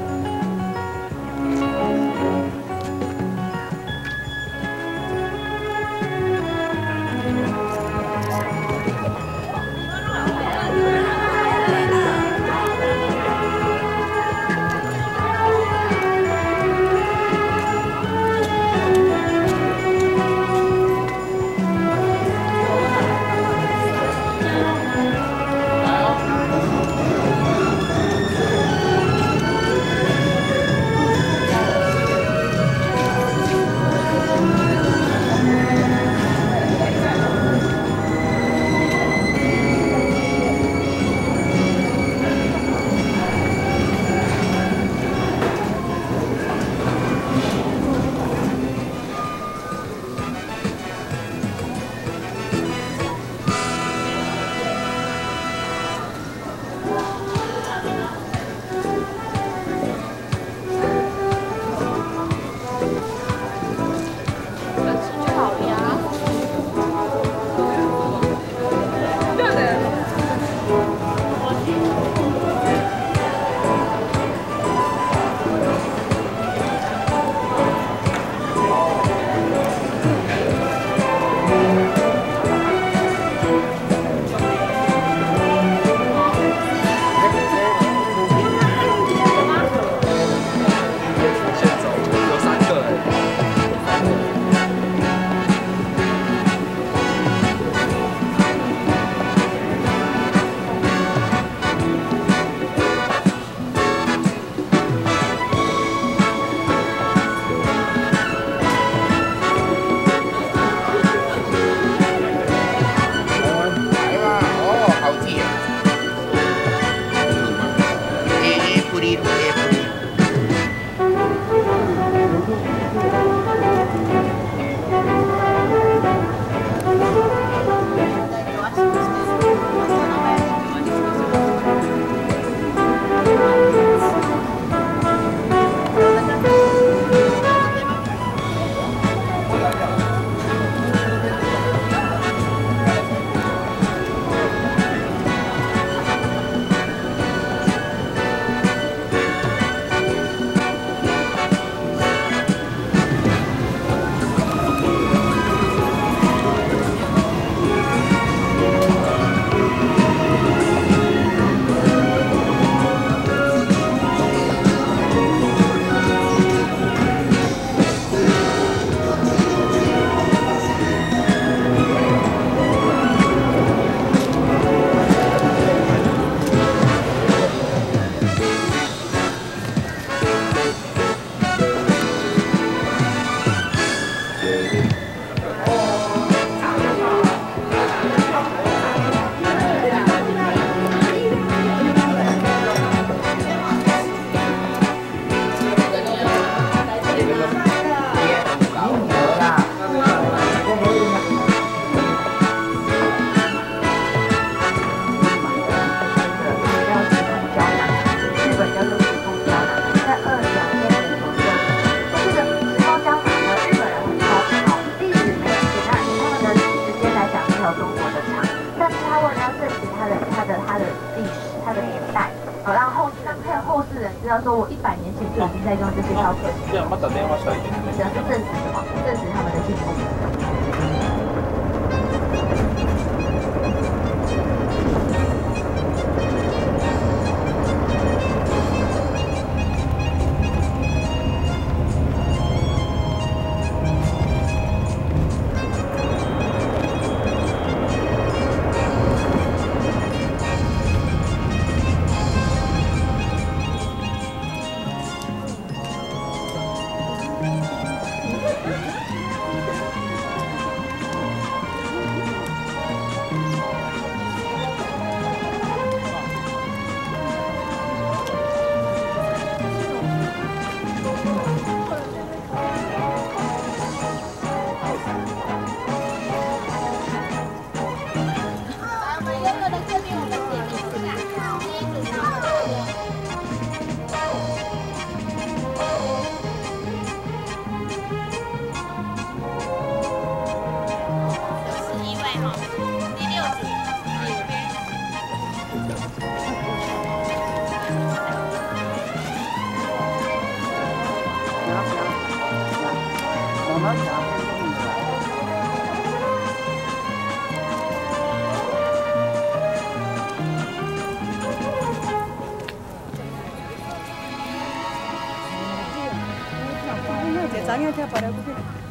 说我100年前就已经在用这些高科技，这样是证实的嘛？证实他们的技术。 Jangan dia pada aku.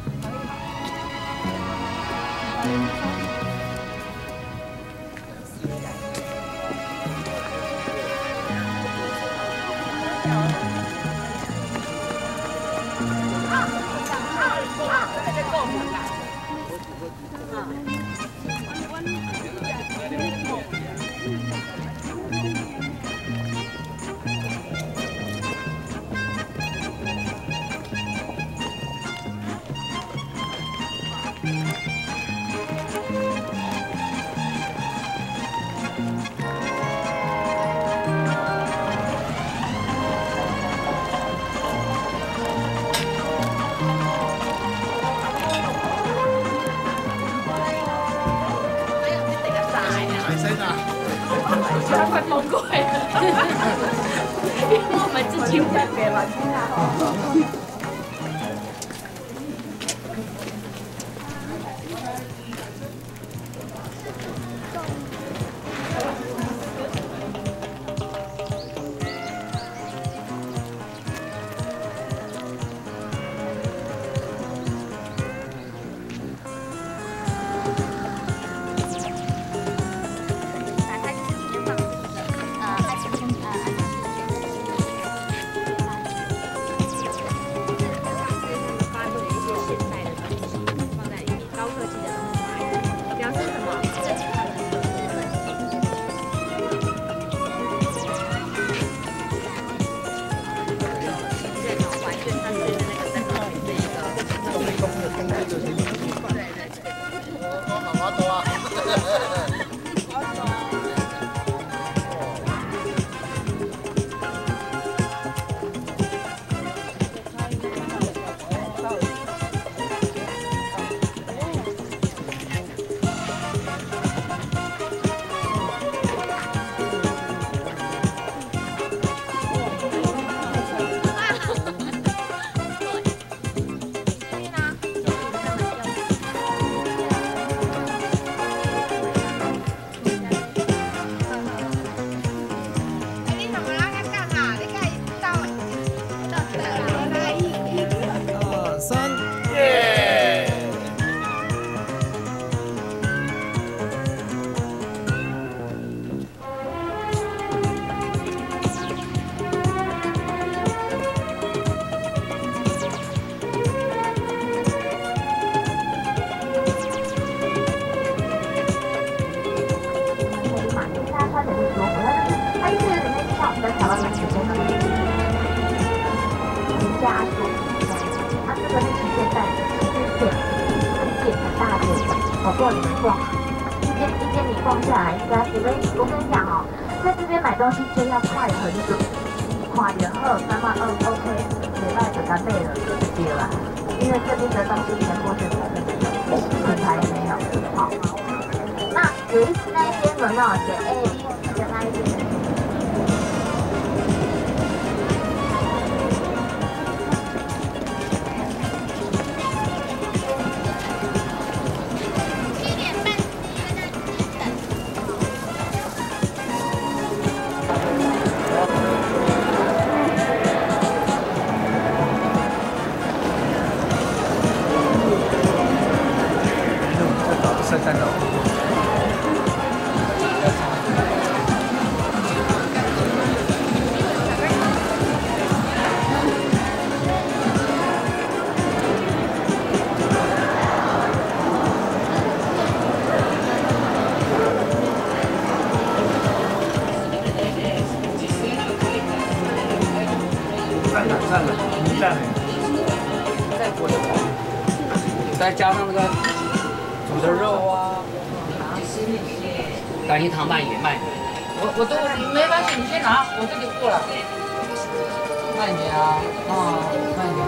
他快崩溃了，因为我们自己会别玩听啊。 够你们逛，一间你逛下来，应该觉得我跟你讲哦，在这边买东西就要快很准，快点喝3万2 OK， 礼拜就干贝了就对了，因为这边的东西全部是品牌没有。好，那有一次那一间有没有写 A、B 的那一间？ 再加上那个煮的肉啊，感情糖慢也慢。我都没关系，你先拿，我这里过了。慢一点啊，慢一点，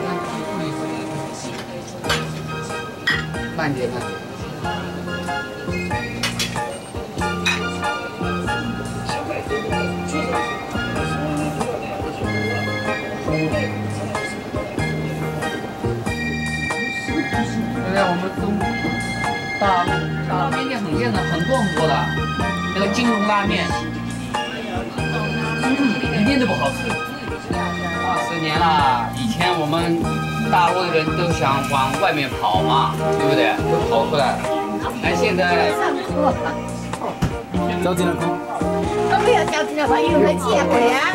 慢点，慢点。 在我们中大面店很多的，那个金龙拉面，一点都不好吃。20年了，以前我们大陆的人都想往外面跑嘛，对不对？都跑出来了。那现在交进来看。 都没有交进来吧？因为借回啊。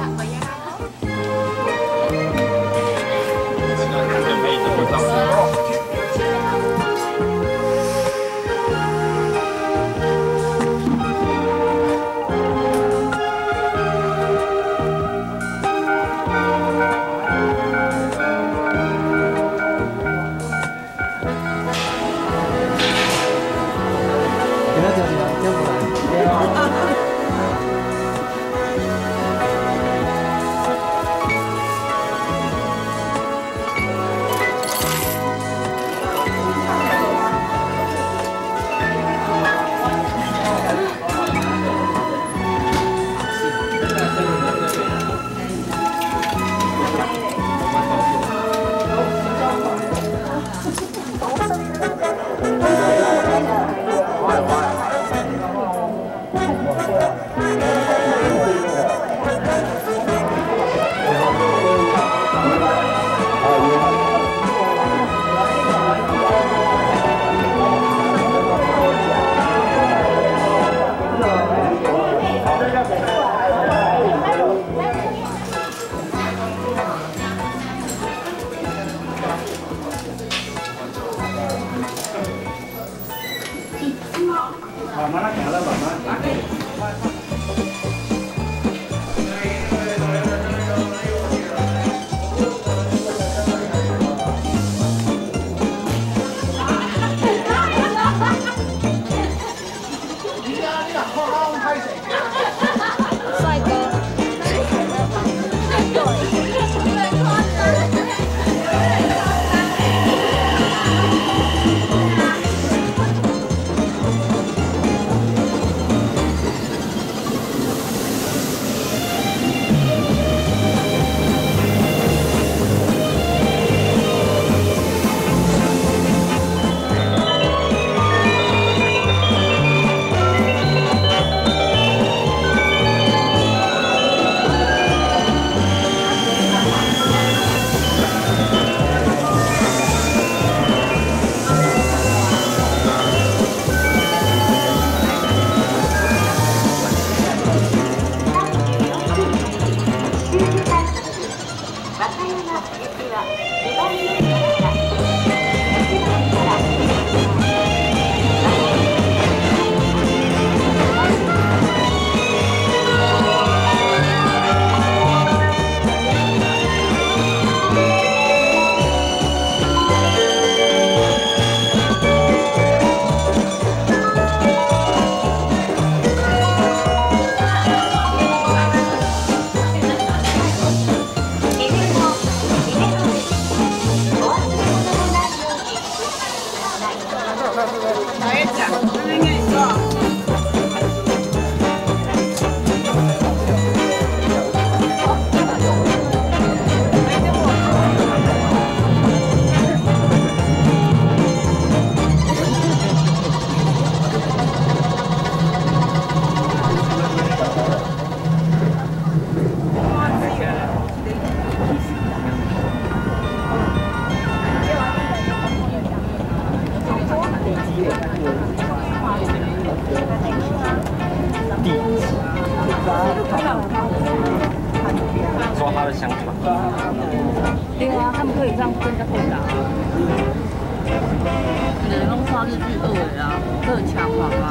抓他的香肠。 对啊，他们可以这样跟着配搭。人拢刷日剧2的啊，特强化。